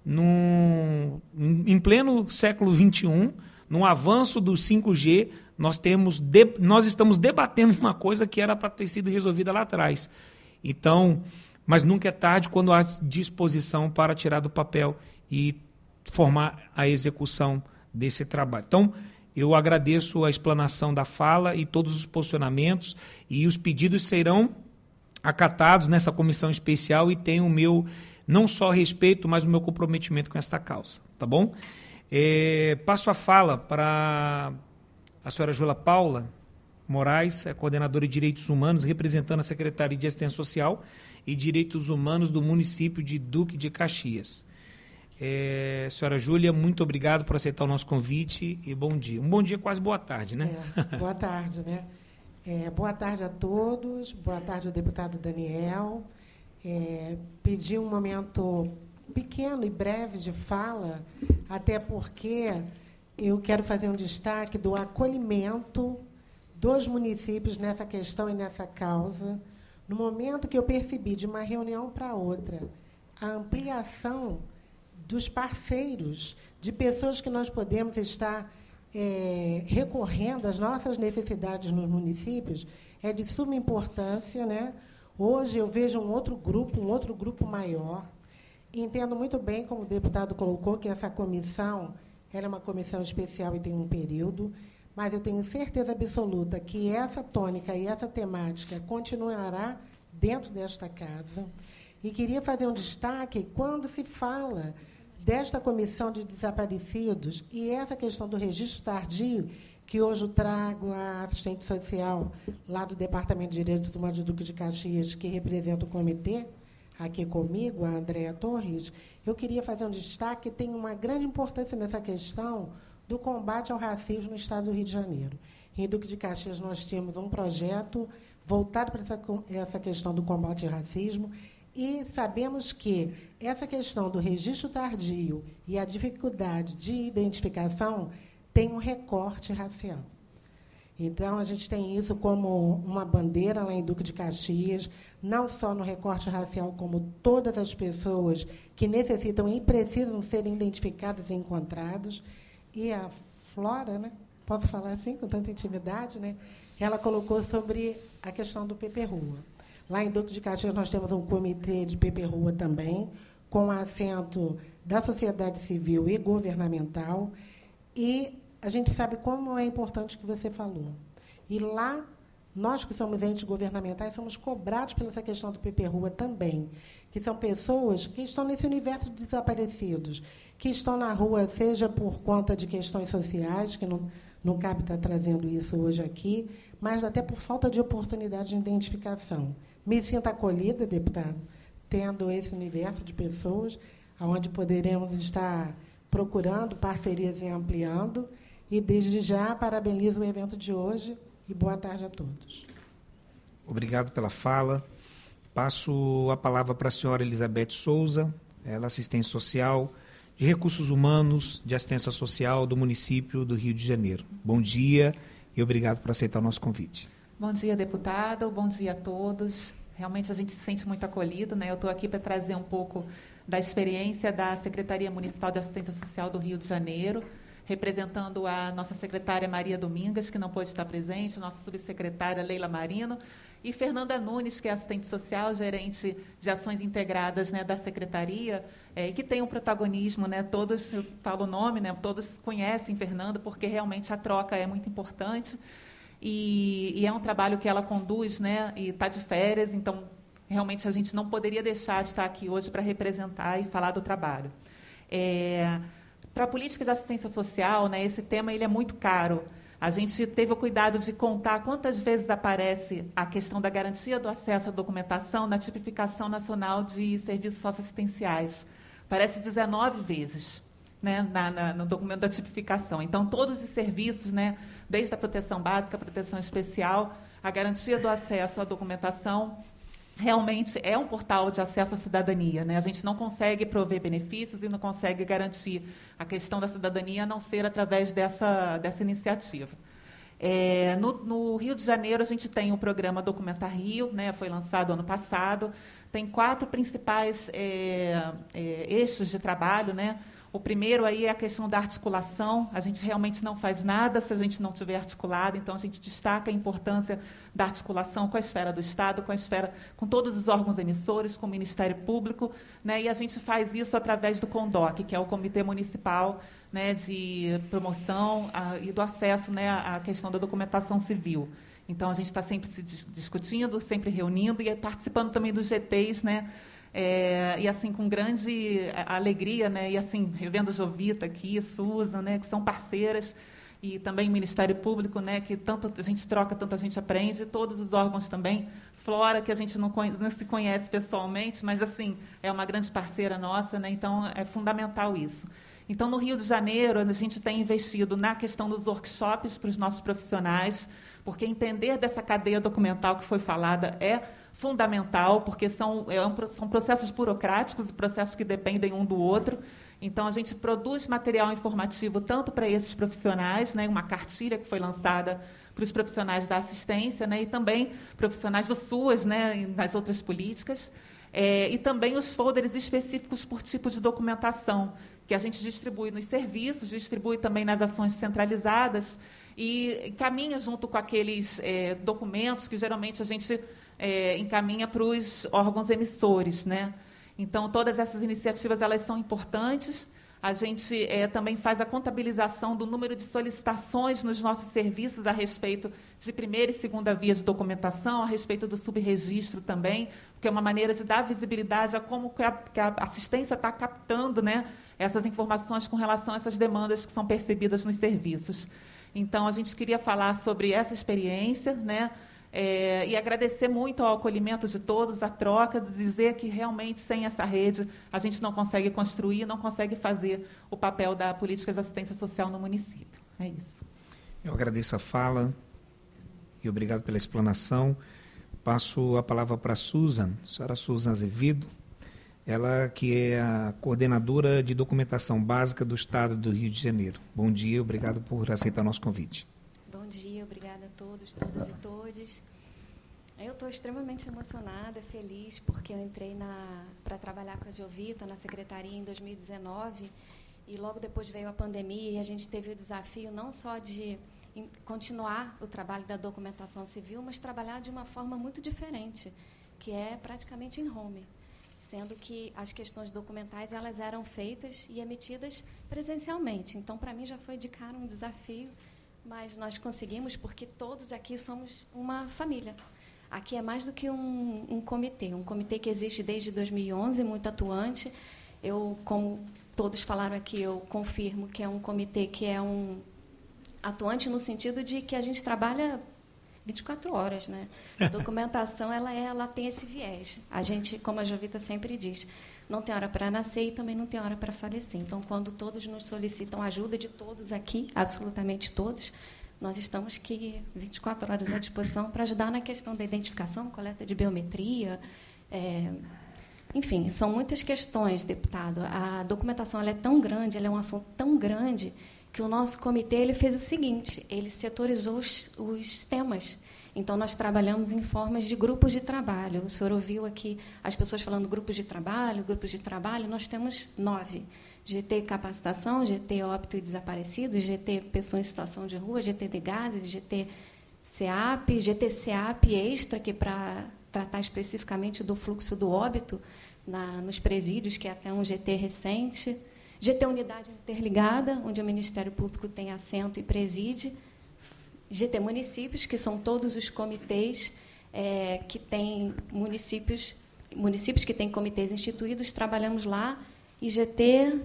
no, em pleno século vinte e um, no avanço do cinco G, nós, temos de, nós estamos debatendo uma coisa que era para ter sido resolvida lá atrás. Então, mas nunca é tarde quando há disposição para tirar do papel e formar a execução desse trabalho. Então, eu agradeço a explanação da fala e todos os posicionamentos, e os pedidos serão acatados nessa comissão especial e tenho o meu, não só respeito, mas o meu comprometimento com esta causa. Tá bom? É, passo a fala para a senhora Jula Paula Moraes, é coordenadora de Direitos Humanos, representando a Secretaria de Assistência Social e Direitos Humanos do município de Duque de Caxias. É, senhora Júlia, muito obrigado por aceitar o nosso convite e bom dia. Um bom dia, quase boa tarde, né? É, boa tarde, né? É, boa tarde a todos, boa tarde ao deputado Daniel. É, pedi um momento pequeno e breve de fala, até porque eu quero fazer um destaque do acolhimento dos municípios nessa questão e nessa causa, no momento que eu percebi, de uma reunião para outra, a ampliação dos parceiros, de pessoas que nós podemos estar é, recorrendo às nossas necessidades nos municípios, é de suma importância, né? Hoje eu vejo um outro grupo, um outro grupo maior. Entendo muito bem, como o deputado colocou, que essa comissão ela é uma comissão especial e tem um período, mas eu tenho certeza absoluta que essa tônica e essa temática continuará dentro desta casa. E queria fazer um destaque quando se fala desta comissão de desaparecidos e essa questão do registro tardio, que hoje eu trago a assistente social lá do Departamento de Direitos Humanos do Duque de Caxias, que representa o comitê, aqui comigo, a Andréa Torres. Eu queria fazer um destaque que tem uma grande importância nessa questão do combate ao racismo no Estado do Rio de Janeiro. Em Duque de Caxias, nós temos um projeto voltado para essa, essa questão do combate ao racismo, e sabemos que essa questão do registro tardio e a dificuldade de identificação tem um recorte racial. Então, a gente tem isso como uma bandeira lá em Duque de Caxias, não só no recorte racial, como todas as pessoas que necessitam e precisam ser identificadas e encontradas. E a Flora, né, posso falar assim com tanta intimidade, né, ela colocou sobre a questão do P P Rua. Lá em Duque de Caxias, nós temos um comitê de P P Rua também, com assento da sociedade civil e governamental, e a gente sabe como é importante o que você falou. E lá, nós que somos entes governamentais, somos cobrados pela essa questão do P P Rua também, que são pessoas que estão nesse universo de desaparecidos, que estão na rua, seja por conta de questões sociais, que não, não cabe estar trazendo isso hoje aqui, mas até por falta de oportunidade de identificação. Me sinto acolhida, deputado, tendo esse universo de pessoas, onde poderemos estar procurando parcerias e ampliando. E, desde já, parabenizo o evento de hoje e boa tarde a todos. Obrigado pela fala. Passo a palavra para a senhora Elizabeth Souza, ela é assistente social de recursos humanos, de assistência social do município do Rio de Janeiro. Bom dia e obrigado por aceitar o nosso convite. Bom dia, deputado. Bom dia a todos. Realmente a gente se sente muito acolhido, né? Eu estou aqui para trazer um pouco da experiência da Secretaria Municipal de Assistência Social do Rio de Janeiro, representando a nossa secretária Maria Domingas, que não pôde estar presente, nossa subsecretária Leila Marino, e Fernanda Nunes, que é assistente social, gerente de ações integradas, né, da secretaria, é, que tem um protagonismo, né, todos, eu falo o nome, né, todos conhecem Fernanda, porque realmente a troca é muito importante, e, e é um trabalho que ela conduz, né, e está de férias, então, realmente, a gente não poderia deixar de estar aqui hoje para representar e falar do trabalho. É, para a política de assistência social, né, esse tema ele é muito caro. A gente teve o cuidado de contar quantas vezes aparece a questão da garantia do acesso à documentação na tipificação nacional de serviços socioassistenciais. Parece dezenove vezes, né, na, na, no documento da tipificação. Então, todos os serviços, né, desde a proteção básica, a proteção especial, a garantia do acesso à documentação, realmente é um portal de acesso à cidadania, né? A gente não consegue prover benefícios e não consegue garantir a questão da cidadania a não ser através dessa, dessa iniciativa. É, no, no Rio de Janeiro, a gente tem o programa Documentar Rio, né? Foi lançado ano passado, tem quatro principais é, é, eixos de trabalho, né? O primeiro aí é a questão da articulação. A gente realmente não faz nada se a gente não tiver articulado, então a gente destaca a importância da articulação com a esfera do Estado, com a esfera, com todos os órgãos emissores, com o Ministério Público, né? E a gente faz isso através do CONDOC, que é o Comitê Municipal, né, de Promoção a, e do Acesso, né, à questão da documentação civil. Então a gente está sempre se discutindo, sempre reunindo e participando também dos G Tês, né? É, e assim com grande alegria, né, e assim revendo Jovita aqui, Susan, né, que são parceiras, e também o Ministério Público, né, que tanto a gente troca, tanto a gente aprende, todos os órgãos também, Flora, que a gente não, conhece, não se conhece pessoalmente, mas assim é uma grande parceira nossa, né, então é fundamental isso. Então, no Rio de Janeiro, a gente tem investido na questão dos workshops para os nossos profissionais, porque entender dessa cadeia documental que foi falada é fundamental, porque são, é um, são processos burocráticos e processos que dependem um do outro. Então, a gente produz material informativo tanto para esses profissionais, né, uma cartilha que foi lançada para os profissionais da assistência, né, e também profissionais do SUAS, né, e nas outras políticas, é, e também os folders específicos por tipo de documentação, que a gente distribui nos serviços, distribui também nas ações centralizadas e caminha junto com aqueles é, documentos que geralmente a gente é, encaminha para os órgãos emissores, né? Então, todas essas iniciativas elas são importantes. A gente é, também faz a contabilização do número de solicitações nos nossos serviços a respeito de primeira e segunda via de documentação, a respeito do subregistro também, que é uma maneira de dar visibilidade a como que a, que a assistência está captando, né, essas informações com relação a essas demandas que são percebidas nos serviços. Então, a gente queria falar sobre essa experiência, né, É, e agradecer muito ao acolhimento de todos, a troca, de dizer que realmente sem essa rede a gente não consegue construir, não consegue fazer o papel da política de assistência social no município. É isso. Eu agradeço a fala e obrigado pela explanação. Passo a palavra para a Susan, a senhora Susan Azevedo, ela que é a coordenadora de documentação básica do Estado do Rio de Janeiro. Bom dia, obrigado por aceitar nosso convite. Bom dia, obrigada a todos, todas e todes. Eu estou extremamente emocionada, feliz, porque eu entrei para trabalhar com a Jovita na secretaria em dois mil e dezenove e logo depois veio a pandemia e a gente teve o desafio não só de continuar o trabalho da documentação civil, mas trabalhar de uma forma muito diferente, que é praticamente em home, sendo que as questões documentais elas eram feitas e emitidas presencialmente. Então, para mim, já foi de cara um desafio, mas nós conseguimos porque todos aqui somos uma família. Aqui é mais do que um, um comitê, um comitê que existe desde dois mil e onze, muito atuante. Eu, como todos falaram aqui, eu confirmo que é um comitê que é um atuante no sentido de que a gente trabalha vinte e quatro horas, né? A documentação ela, é, ela tem esse viés. A gente, como a Jovita sempre diz, não tem hora para nascer e também não tem hora para falecer. Então, quando todos nos solicitam ajuda, de todos aqui, absolutamente todos, nós estamos aqui vinte e quatro horas à disposição para ajudar na questão da identificação, coleta de biometria. É, enfim, são muitas questões, deputado. A documentação ela é tão grande, ela é um assunto tão grande, que o nosso comitê ele fez o seguinte, ele setorizou os, os temas. Então, nós trabalhamos em formas de grupos de trabalho. O senhor ouviu aqui as pessoas falando grupos de trabalho, grupos de trabalho. Nós temos nove. G T Capacitação, G T Óbito e Desaparecido, G T Pessoa em Situação de Rua, G T de Gases, G T SEAP, G T SEAP Extra, que é para tratar especificamente do fluxo do óbito na, nos presídios, que é até um G T recente. G T Unidade Interligada, onde o Ministério Público tem assento e preside. G T Municípios, que são todos os comitês é, que têm municípios, municípios que têm comitês instituídos, trabalhamos lá, e G T,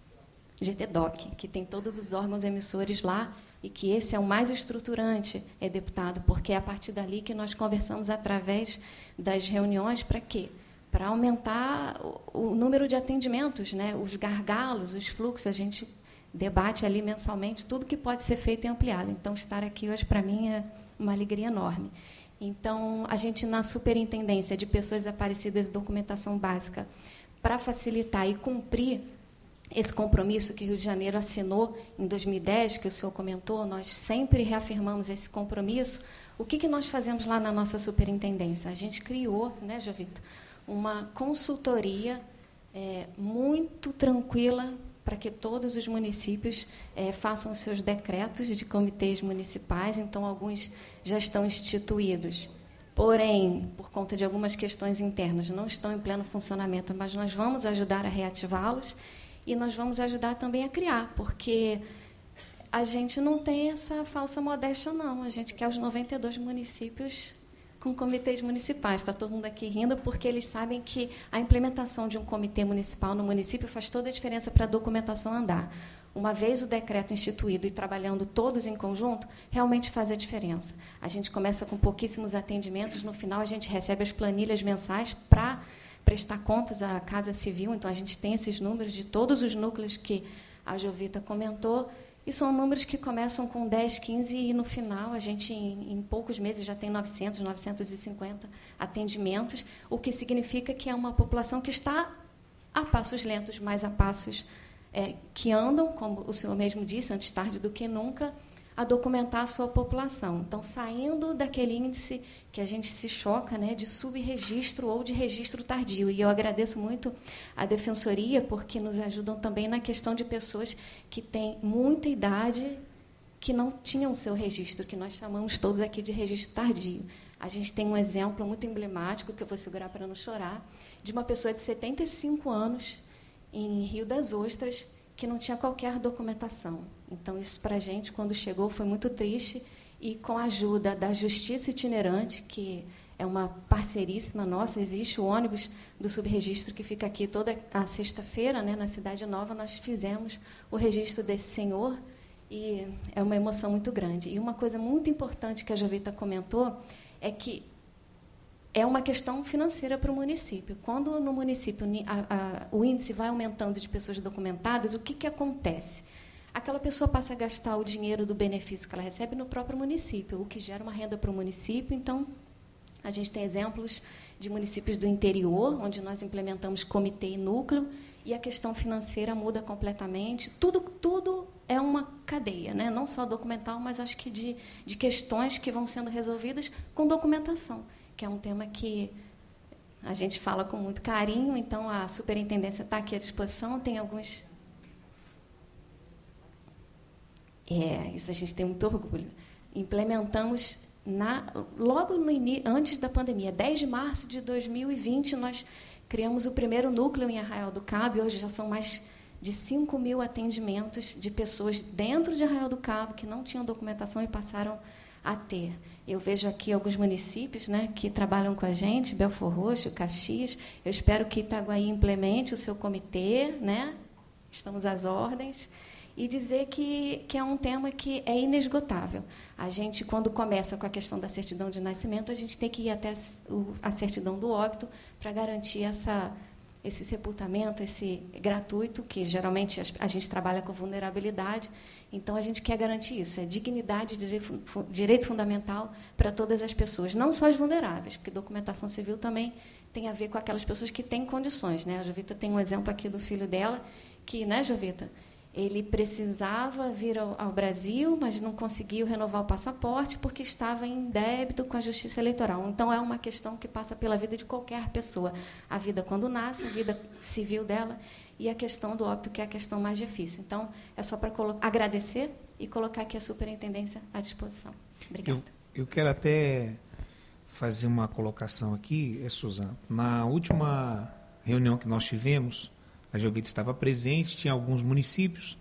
G T D O C, que tem todos os órgãos emissores lá, e que esse é o mais estruturante, é, deputado, porque é a partir dali que nós conversamos através das reuniões para quê? Para aumentar o, o número de atendimentos, né? Os gargalos, os fluxos, a gente debate ali mensalmente tudo que pode ser feito e ampliado. Então, estar aqui hoje, para mim, é uma alegria enorme. Então, a gente, na Superintendência de Pessoas Desaparecidas e Documentação Básica, para facilitar e cumprir esse compromisso que o Rio de Janeiro assinou em dois mil e dez, que o senhor comentou, nós sempre reafirmamos esse compromisso. O que, que nós fazemos lá na nossa superintendência? A gente criou, né, Jovita, uma consultoria é, muito tranquila para que todos os municípios é, façam os seus decretos de comitês municipais. Então, alguns já estão instituídos. Porém, por conta de algumas questões internas, não estão em pleno funcionamento, mas nós vamos ajudar a reativá-los e nós vamos ajudar também a criar, porque a gente não tem essa falsa modéstia, não. A gente quer os noventa e dois municípios com comitês municipais. Está todo mundo aqui rindo, porque eles sabem que a implementação de um comitê municipal no município faz toda a diferença para a documentação andar. Uma vez o decreto instituído e trabalhando todos em conjunto, realmente faz a diferença. A gente começa com pouquíssimos atendimentos, no final a gente recebe as planilhas mensais para prestar contas à Casa Civil, então a gente tem esses números de todos os núcleos que a Jovita comentou, e são números que começam com dez, quinze e, no final, a gente, em, em poucos meses, já tem novecentos, novecentos e cinquenta atendimentos, o que significa que é uma população que está a passos lentos, mas a passos é, que andam, como o senhor mesmo disse, antes tarde do que nunca, a documentar a sua população. Então, saindo daquele índice que a gente se choca, né, de subregistro ou de registro tardio. E eu agradeço muito a Defensoria, porque nos ajudam também na questão de pessoas que têm muita idade, que não tinham seu registro, que nós chamamos todos aqui de registro tardio. A gente tem um exemplo muito emblemático, que eu vou segurar para não chorar, de uma pessoa de setenta e cinco anos, em Rio das Ostras, que não tinha qualquer documentação. Então, isso, para a gente, quando chegou, foi muito triste, e com a ajuda da Justiça Itinerante, que é uma parceiríssima nossa, existe o ônibus do subregistro que fica aqui toda a sexta-feira, né, na Cidade Nova, nós fizemos o registro desse senhor, e é uma emoção muito grande. E uma coisa muito importante que a Jovita comentou é que é uma questão financeira para o município. Quando no município a, a, o índice vai aumentando de pessoas documentadas, o que, que acontece? Aquela pessoa passa a gastar o dinheiro do benefício que ela recebe no próprio município, o que gera uma renda para o município. Então, a gente tem exemplos de municípios do interior, onde nós implementamos comitê e núcleo, e a questão financeira muda completamente. Tudo, tudo é uma cadeia, né? Não só documental, mas acho que de, de questões que vão sendo resolvidas com documentação, que é um tema que a gente fala com muito carinho. Então, a superintendência está aqui à disposição, tem alguns... É, isso a gente tem muito orgulho. Implementamos, na, logo no in, antes da pandemia, dez de março de dois mil e vinte, nós criamos o primeiro núcleo em Arraial do Cabo, e hoje já são mais de cinco mil atendimentos de pessoas dentro de Arraial do Cabo que não tinham documentação e passaram a ter. Eu vejo aqui alguns municípios, né, que trabalham com a gente, Belfor Roxo, Caxias. Eu espero que Itaguaí implemente o seu comitê, né? Estamos às ordens. E dizer que, que é um tema que é inesgotável. A gente, quando começa com a questão da certidão de nascimento, a gente tem que ir até a certidão do óbito para garantir essa, esse sepultamento, esse gratuito, que geralmente a gente trabalha com vulnerabilidade. Então, a gente quer garantir isso, é dignidade, direito, direito fundamental para todas as pessoas, não só as vulneráveis, porque documentação civil também tem a ver com aquelas pessoas que têm condições, né? A Jovita tem um exemplo aqui do filho dela, que, né, Jovita? Ele precisava vir ao, ao Brasil, mas não conseguiu renovar o passaporte porque estava em débito com a Justiça Eleitoral. Então, é uma questão que passa pela vida de qualquer pessoa. A vida quando nasce, a vida civil dela, e a questão do óbito, que é a questão mais difícil. Então, é só para agradecer e colocar aqui a superintendência à disposição. Obrigada. Eu, eu quero até fazer uma colocação aqui, é, Suzana. Na última reunião que nós tivemos, a Jovita estava presente, tinha alguns municípios,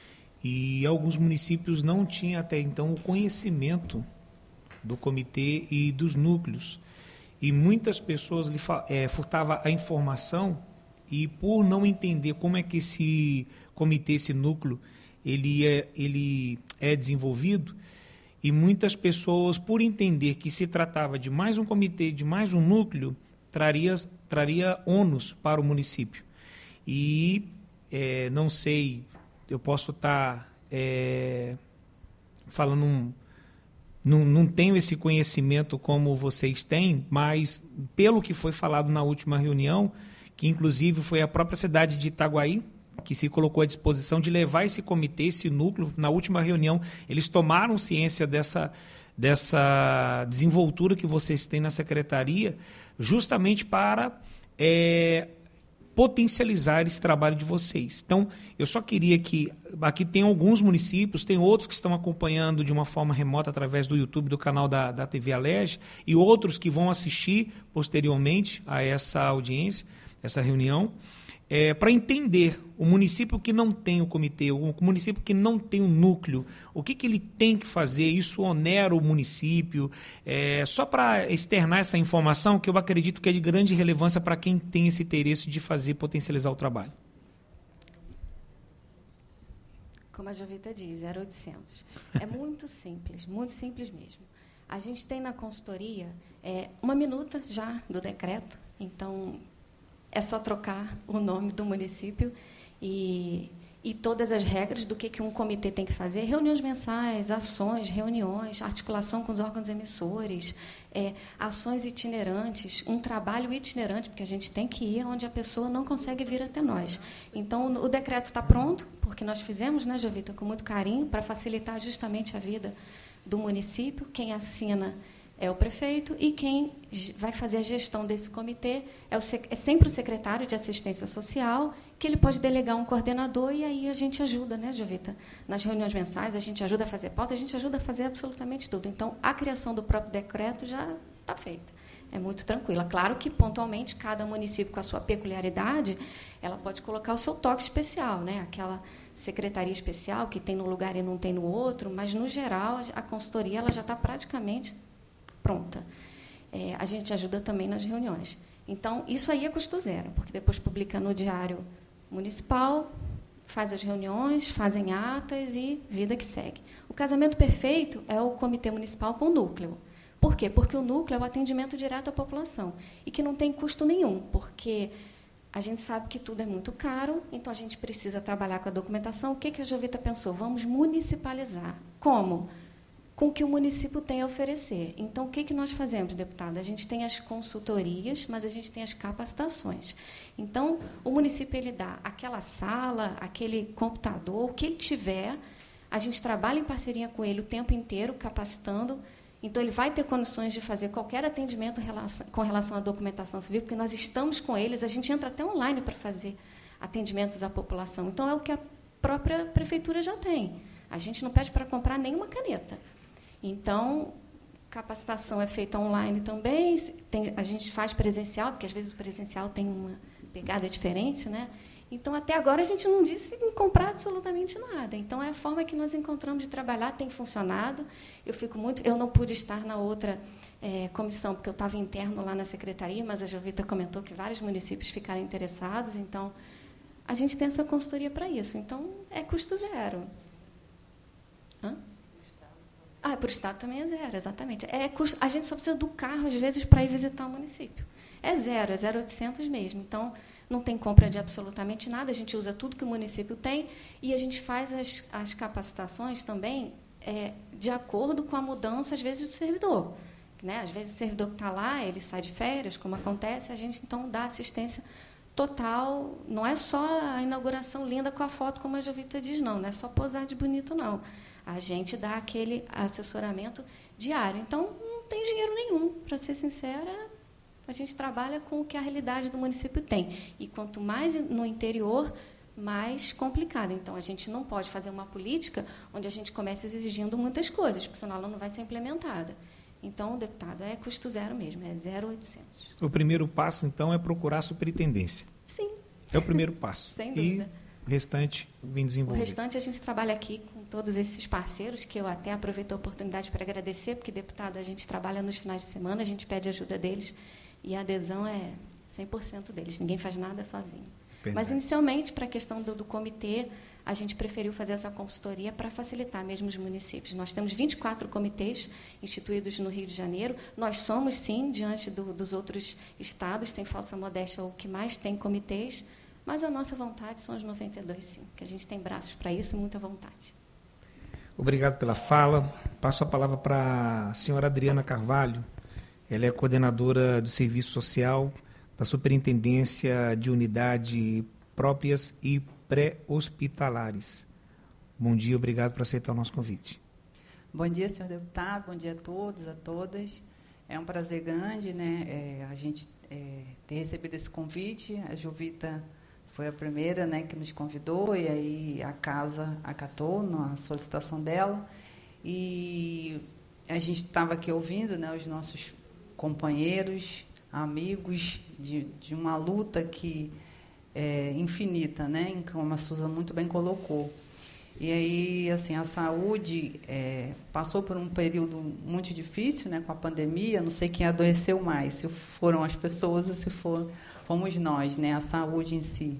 e alguns municípios não tinham até então o conhecimento do comitê e dos núcleos. E muitas pessoas lhe é, furtavam a informação, e por não entender como é que esse comitê, esse núcleo, ele é, ele é desenvolvido, e muitas pessoas, por entender que se tratava de mais um comitê, de mais um núcleo, traria, traria ônus para o município. E é, não sei, eu posso estar é, falando, um, não, não tenho esse conhecimento como vocês têm, mas pelo que foi falado na última reunião, que inclusive foi a própria cidade de Itaguaí que se colocou à disposição de levar esse comitê, esse núcleo, na última reunião, eles tomaram ciência dessa, dessa desenvoltura que vocês têm na secretaria, justamente para... É, potencializar esse trabalho de vocês. Então, eu só queria que... Aqui tem alguns municípios, tem outros que estão acompanhando de uma forma remota através do YouTube, do canal da, da T V Alerj, e outros que vão assistir posteriormente a essa audiência, essa reunião, é, para entender o município que não tem o comitê, o município que não tem o núcleo, o que, que ele tem que fazer, isso onera o município, é, só para externar essa informação que eu acredito que é de grande relevância para quem tem esse interesse de fazer, potencializar o trabalho. Como a Jovita diz, zero oitocentos. É muito simples, muito simples mesmo. A gente tem na consultoria é, uma minuta já do decreto, então... É só trocar o nome do município e, e todas as regras do que, que um comitê tem que fazer. Reuniões mensais, ações, reuniões, articulação com os órgãos emissores, é, ações itinerantes, um trabalho itinerante, porque a gente tem que ir onde a pessoa não consegue vir até nós. Então, o, o decreto está pronto, porque nós fizemos, né, Jovita, com muito carinho, para facilitar justamente a vida do município. Quem assina é o prefeito, e quem vai fazer a gestão desse comitê é, o, é sempre o secretário de assistência social, que ele pode delegar um coordenador, e aí a gente ajuda, né, Jovita? Nas reuniões mensais, a gente ajuda a fazer pauta, a gente ajuda a fazer absolutamente tudo. Então, a criação do próprio decreto já está feita. é muito tranquila. Claro que, pontualmente, cada município, com a sua peculiaridade, ela pode colocar o seu toque especial, né? Aquela secretaria especial que tem num lugar e não tem no outro, mas, no geral, a consultoria ela já está praticamente pronta. É, a gente ajuda também nas reuniões. Então, isso aí é custo zero, porque depois publica no Diário Municipal, faz as reuniões, fazem atas e vida que segue. O casamento perfeito é o Comitê Municipal com o núcleo. Por quê? Porque o núcleo é o atendimento direto à população e que não tem custo nenhum, porque a gente sabe que tudo é muito caro, então a gente precisa trabalhar com a documentação. O que, que a Jovita pensou? Vamos municipalizar. Como? Com o que o município tem a oferecer. Então, o que, que nós fazemos, deputada? A gente tem as consultorias, mas a gente tem as capacitações. Então, o município ele dá aquela sala, aquele computador, o que ele tiver, a gente trabalha em parceria com ele o tempo inteiro, capacitando. Então, ele vai ter condições de fazer qualquer atendimento com relação à documentação civil, porque nós estamos com eles, a gente entra até online para fazer atendimentos à população. Então, é o que a própria prefeitura já tem. A gente não pede para comprar nenhuma caneta. Então, capacitação é feita online também, tem, a gente faz presencial, porque, às vezes, o presencial tem uma pegada diferente, né? Então, até agora, a gente não disse em comprar absolutamente nada. Então, é a forma que nós encontramos de trabalhar, tem funcionado. Eu fico muito... Eu não pude estar na outra é, comissão, porque eu estava interno lá na secretaria, mas a Jovita comentou que vários municípios ficaram interessados. Então, a gente tem essa consultoria para isso. Então, é custo zero. Hã? Ah, para o Estado também é zero, exatamente. É custo, a gente só precisa do carro, às vezes, para ir visitar o município. É zero, é zero vírgula oitocentos mesmo. Então, não tem compra de absolutamente nada, a gente usa tudo que o município tem e a gente faz as, as capacitações também é, de acordo com a mudança, às vezes, do servidor. Né? Às vezes, o servidor que está lá, ele sai de férias, como acontece, a gente, então, dá assistência total. Não é só a inauguração linda com a foto, como a Jovita diz, não. Não é só posar de bonito, não. A gente dá aquele assessoramento diário. Então, não tem dinheiro nenhum, para ser sincera. A gente trabalha com o que a realidade do município tem. E quanto mais no interior, mais complicado. Então, a gente não pode fazer uma política onde a gente comece exigindo muitas coisas, porque senão ela não vai ser implementada. Então, deputado, é custo zero mesmo, é zero vírgula oitocentos. O primeiro passo, então, é procurar a superintendência. Sim. É o primeiro passo. Sem dúvida. E o restante vem desenvolver. O restante a gente trabalha aqui com todos esses parceiros, que eu até aproveito a oportunidade para agradecer, porque, deputado, a gente trabalha nos finais de semana, a gente pede ajuda deles, e a adesão é cem por cento deles, ninguém faz nada sozinho. Verdade. Mas, inicialmente, para a questão do, do comitê, a gente preferiu fazer essa consultoria para facilitar mesmo os municípios. Nós temos vinte e quatro comitês instituídos no Rio de Janeiro. Nós somos, sim, diante do, dos outros estados, sem falsa modéstia, o que mais tem comitês, mas a nossa vontade são os noventa e dois, sim, que a gente tem braços para isso e muita vontade. Obrigado pela fala. Passo a palavra para a senhora Adriana Carvalho. Ela é coordenadora do Serviço Social da Superintendência de Unidade Próprias e Pré-Hospitalares. Bom dia, obrigado por aceitar o nosso convite. Bom dia, senhor deputado, bom dia a todos, a todas. É um prazer grande, né, é, a gente é, ter recebido esse convite. A Jovita foi a primeira, né, que nos convidou, e aí a casa acatou na solicitação dela. E a gente estava aqui ouvindo, né, os nossos companheiros, amigos, de, de uma luta que é infinita, né, como a Susan muito bem colocou. E aí, assim, a saúde é, passou por um período muito difícil, né, com a pandemia. Não sei quem adoeceu mais, se foram as pessoas ou se for, fomos nós, né, a saúde em si.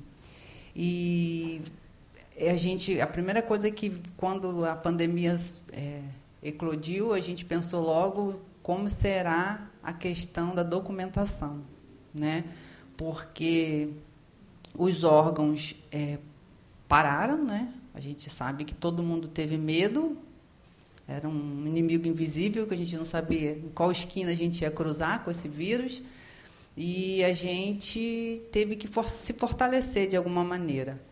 E a gente, a primeira coisa é que, quando a pandemia é, eclodiu, a gente pensou logo como será a questão da documentação, né? Porque os órgãos é, pararam, né? A gente sabe que todo mundo teve medo, era um inimigo invisível que a gente não sabia em qual esquina a gente ia cruzar com esse vírus, e a gente teve que for- se fortalecer de alguma maneira.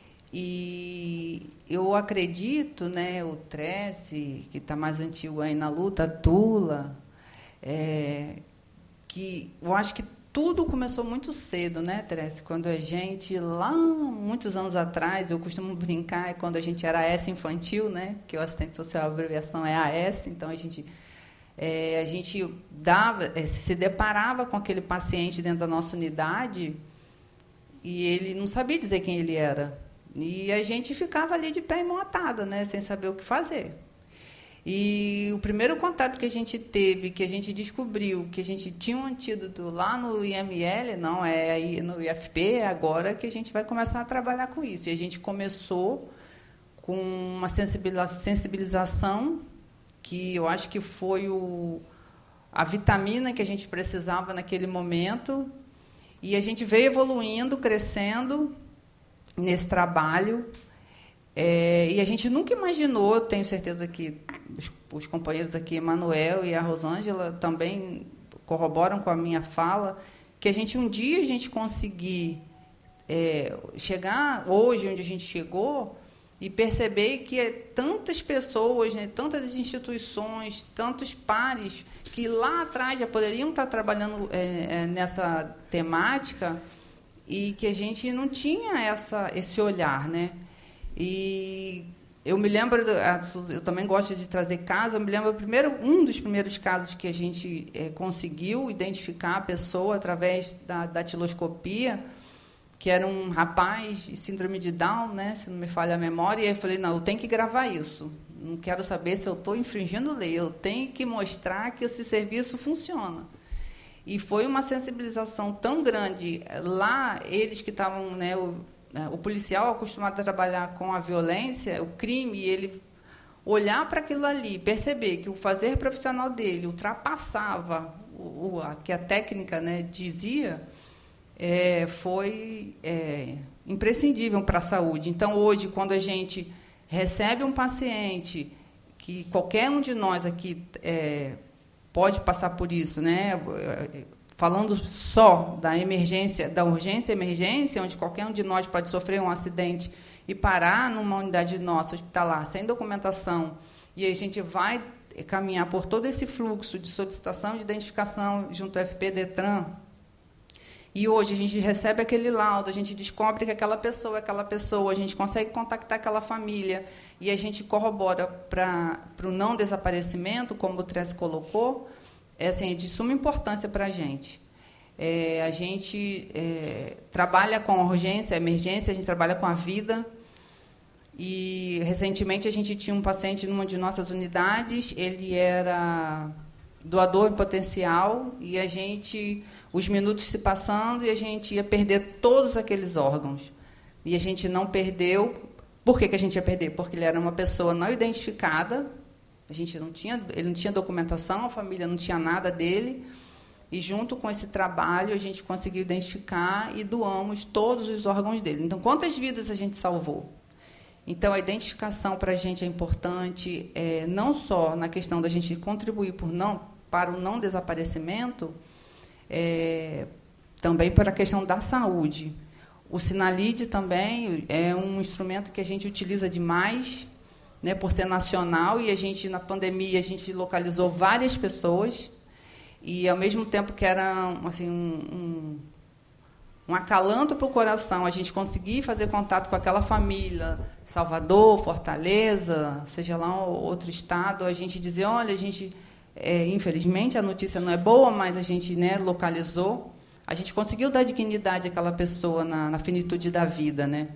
E eu acredito, né, o Trece, que está mais antigo aí na luta, a Tula, é, que eu acho que tudo começou muito cedo, né, Trece? Quando a gente, lá muitos anos atrás, eu costumo brincar, é quando a gente era A S infantil, né, que o assistente social, a abreviação é A S, então a gente É, a gente dava, é, se deparava com aquele paciente dentro da nossa unidade e ele não sabia dizer quem ele era. E a gente ficava ali de pé e mão atada, né, sem saber o que fazer. E o primeiro contato que a gente teve, que a gente descobriu que a gente tinha um antídoto lá no I M L, não, é aí no I F P, é agora que a gente vai começar a trabalhar com isso. E a gente começou com uma sensibilização que eu acho que foi o, a vitamina que a gente precisava naquele momento. E a gente veio evoluindo, crescendo nesse trabalho. É, e a gente nunca imaginou, tenho certeza que os, os companheiros aqui, Emanuel e a Rosângela, também corroboram com a minha fala, que a gente um dia a gente conseguir é, chegar hoje onde a gente chegou e perceber que é tantas pessoas, né, tantas instituições, tantos pares que lá atrás já poderiam estar trabalhando é, é, nessa temática e que a gente não tinha essa, esse olhar, né? E eu me lembro, eu também gosto de trazer casos, eu me lembro primeiro, um dos primeiros casos que a gente é, conseguiu identificar a pessoa através da datiloscopia, que era um rapaz de síndrome de Down, né, se não me falha a memória, e aí eu falei, não, eu tenho que gravar isso, não quero saber se eu estou infringindo lei, eu tenho que mostrar que esse serviço funciona. E foi uma sensibilização tão grande, lá, eles que estavam, né, o, o policial acostumado a trabalhar com a violência, o crime, ele olhar para aquilo ali, perceber que o fazer profissional dele ultrapassava o, o a, que a técnica, né, dizia, é, foi é, imprescindível para a saúde. Então, hoje, quando a gente recebe um paciente, que qualquer um de nós aqui é, pode passar por isso, né? Falando só da emergência, da urgência e emergência, onde qualquer um de nós pode sofrer um acidente e parar numa unidade nossa hospitalar sem documentação, e a gente vai caminhar por todo esse fluxo de solicitação de identificação junto ao F P Detran, e hoje a gente recebe aquele laudo, a gente descobre que aquela pessoa é aquela pessoa, a gente consegue contactar aquela família, e a gente corrobora para o não desaparecimento, como o Trece colocou, é, assim, é de suma importância para a gente. É, a gente é, trabalha com a urgência, a emergência, a gente trabalha com a vida. E, recentemente, a gente tinha um paciente numa de nossas unidades, ele era doador em potencial, e a gente, os minutos se passando, e a gente ia perder todos aqueles órgãos. E a gente não perdeu. Por que que a gente ia perder? Porque ele era uma pessoa não identificada, a gente não tinha, ele não tinha documentação, a família não tinha nada dele, e junto com esse trabalho a gente conseguiu identificar e doamos todos os órgãos dele. Então, quantas vidas a gente salvou? Então, a identificação para a gente é importante, é, não só na questão da gente contribuir por não, para o não desaparecimento, é, também para a questão da saúde. O Sinalide também é um instrumento que a gente utiliza demais, né, por ser nacional, e a gente, na pandemia, a gente localizou várias pessoas, e, ao mesmo tempo que era assim, um, um, um acalanto para o coração, a gente conseguir fazer contato com aquela família, Salvador, Fortaleza, seja lá outro estado, a gente dizer, olha, a gente, é, infelizmente, a notícia não é boa, mas a gente, né, localizou, a gente conseguiu dar dignidade àquela pessoa na, na finitude da vida, né?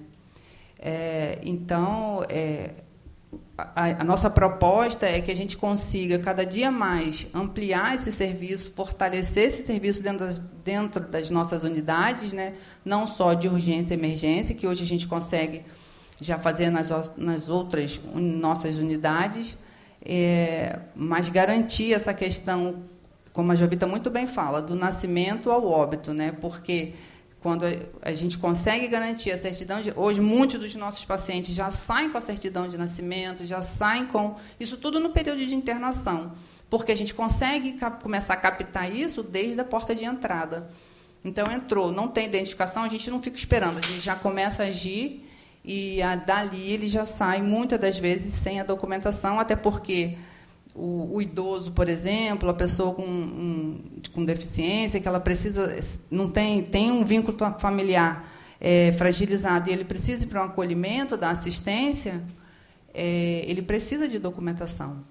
É, então, é, a, a nossa proposta é que a gente consiga, cada dia mais, ampliar esse serviço, fortalecer esse serviço dentro das, dentro das nossas unidades, né? Não só de urgência e emergência, que hoje a gente consegue já fazer nas, nas outras nossas unidades, é, mas garantir essa questão, como a Jovita muito bem fala, do nascimento ao óbito, né? Porque quando a gente consegue garantir a certidão de... Hoje, muitos dos nossos pacientes já saem com a certidão de nascimento, já saem com... Isso tudo no período de internação, porque a gente consegue cap- começar a captar isso desde a porta de entrada. Então, entrou, não tem identificação, a gente não fica esperando, a gente já começa a agir e, a, dali, ele já sai, muitas das vezes, sem a documentação, até porque... O, o idoso, por exemplo, a pessoa com, um, com deficiência, que ela precisa, não tem, tem um vínculo familiar é, fragilizado e ele precisa ir para um acolhimento, da assistência, é, ele precisa de documentação.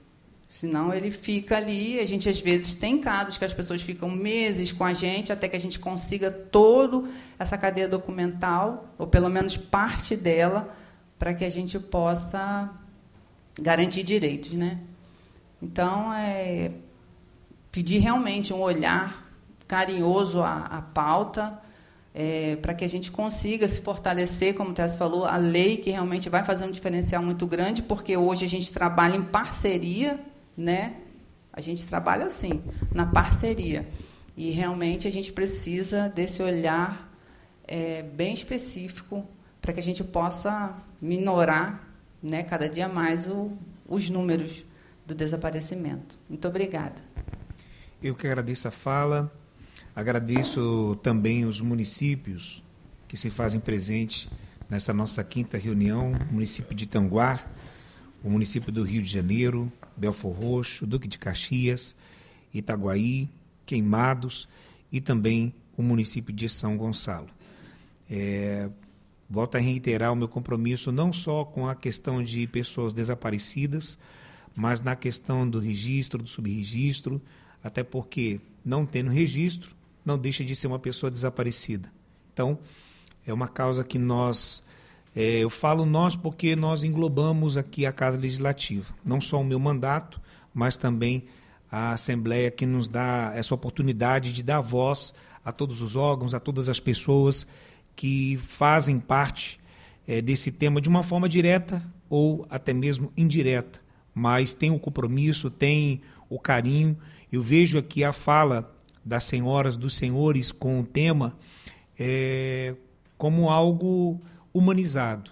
Senão ele fica ali, a gente às vezes tem casos que as pessoas ficam meses com a gente até que a gente consiga toda essa cadeia documental, ou pelo menos parte dela, para que a gente possa garantir direitos, né? Então, é pedir realmente um olhar carinhoso à, à pauta, é, para que a gente consiga se fortalecer, como o Tess falou, a lei que realmente vai fazer um diferencial muito grande, porque hoje a gente trabalha em parceria, né? A gente trabalha assim, na parceria. E realmente a gente precisa desse olhar é, bem específico para que a gente possa minorar, né, cada dia mais o, os números do desaparecimento. Muito obrigada. Eu que agradeço a fala, agradeço também os municípios que se fazem presente nessa nossa quinta reunião, o município de Itanguá, o município do Rio de Janeiro, Belfor Roxo, Duque de Caxias, Itaguaí, Queimados e também o município de São Gonçalo. É, volto a reiterar o meu compromisso não só com a questão de pessoas desaparecidas, mas na questão do registro, do subregistro, até porque não tendo registro, não deixa de ser uma pessoa desaparecida. Então, é uma causa que nós... É, eu falo nós porque nós englobamos aqui a Casa Legislativa, não só o meu mandato, mas também a Assembleia que nos dá essa oportunidade de dar voz a todos os órgãos, a todas as pessoas que fazem parte é, desse tema de uma forma direta ou até mesmo indireta, mas tem o compromisso, tem o carinho. Eu vejo aqui a fala das senhoras, dos senhores com o tema é, como algo humanizado.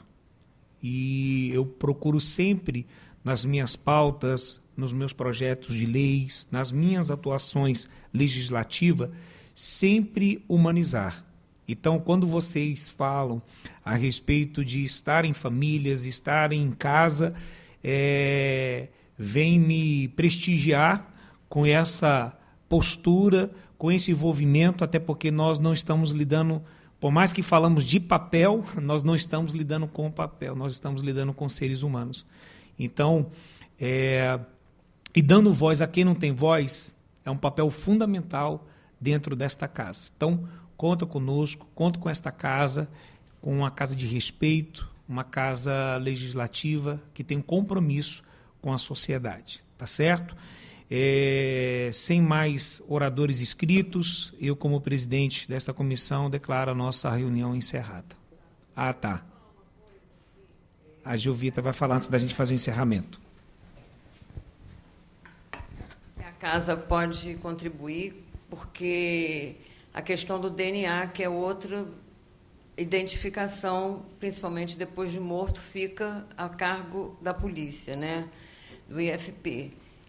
E eu procuro sempre, nas minhas pautas, nos meus projetos de leis, nas minhas atuações legislativas, sempre humanizar. Então, quando vocês falam a respeito de estar em famílias, estarem em casa, é, vem me prestigiar com essa postura, com esse envolvimento, até porque nós não estamos lidando... Por mais que falamos de papel, nós não estamos lidando com o papel, nós estamos lidando com seres humanos. Então, é, e dando voz a quem não tem voz, é um papel fundamental dentro desta casa. Então, conta conosco, conta com esta casa, com uma casa de respeito, uma casa legislativa que tem um compromisso com a sociedade, tá certo? É, sem mais oradores inscritos, eu, como presidente desta comissão, declaro a nossa reunião encerrada. Ah, tá. A Jovita vai falar antes da gente fazer o encerramento. A casa pode contribuir, porque a questão do D N A, que é outra identificação, principalmente depois de morto, fica a cargo da polícia, né, do I F P.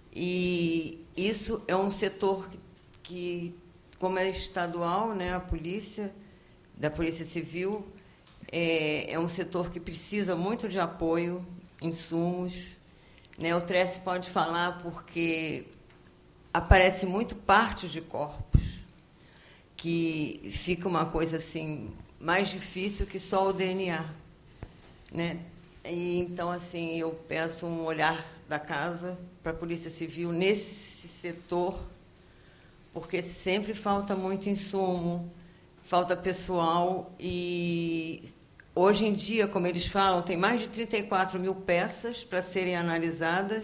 E isso é um setor que, que como é estadual, né, a polícia, da Polícia Civil, é, é um setor que precisa muito de apoio, insumos. Né, o Trece pode falar porque aparece muito parte de corpos, que fica uma coisa assim mais difícil que só o D N A. Né? E, então, assim, eu peço um olhar da casa para a Polícia Civil nesse setor, porque sempre falta muito insumo, falta pessoal, e hoje em dia, como eles falam, tem mais de trinta e quatro mil peças para serem analisadas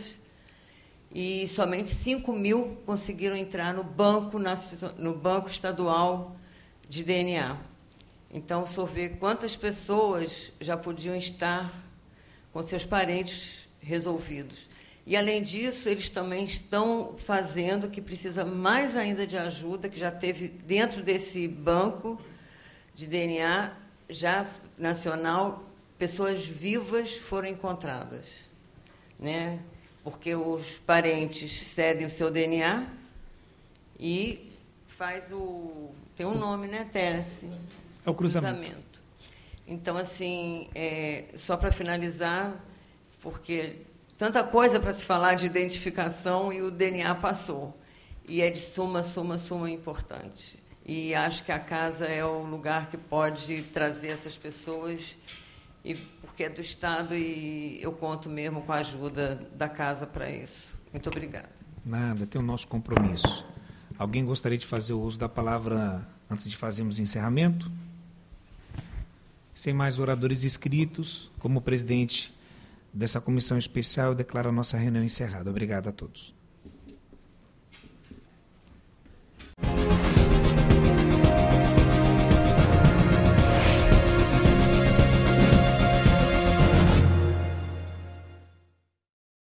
e somente cinco mil conseguiram entrar no banco, no banco estadual de D N A. Então, só ver quantas pessoas já podiam estar com seus parentes resolvidos. E, além disso, eles também estão fazendo, que precisa mais ainda de ajuda, que já teve dentro desse banco de D N A, já nacional, pessoas vivas foram encontradas. Né? Porque os parentes cedem o seu D N A e faz o... Tem um nome, né, Térence? É o cruzamento. cruzamento. Então, assim, é, só para finalizar, porque tanta coisa para se falar de identificação e o D N A passou. E é de suma, suma, suma importante. E acho que a casa é o lugar que pode trazer essas pessoas, e porque é do Estado e eu conto mesmo com a ajuda da casa para isso. Muito obrigada. Nada, tem o nosso compromisso. Alguém gostaria de fazer o uso da palavra antes de fazermos o encerramento? Sem mais oradores inscritos, como presidente dessa comissão especial, eu declaro a nossa reunião encerrada. Obrigado a todos.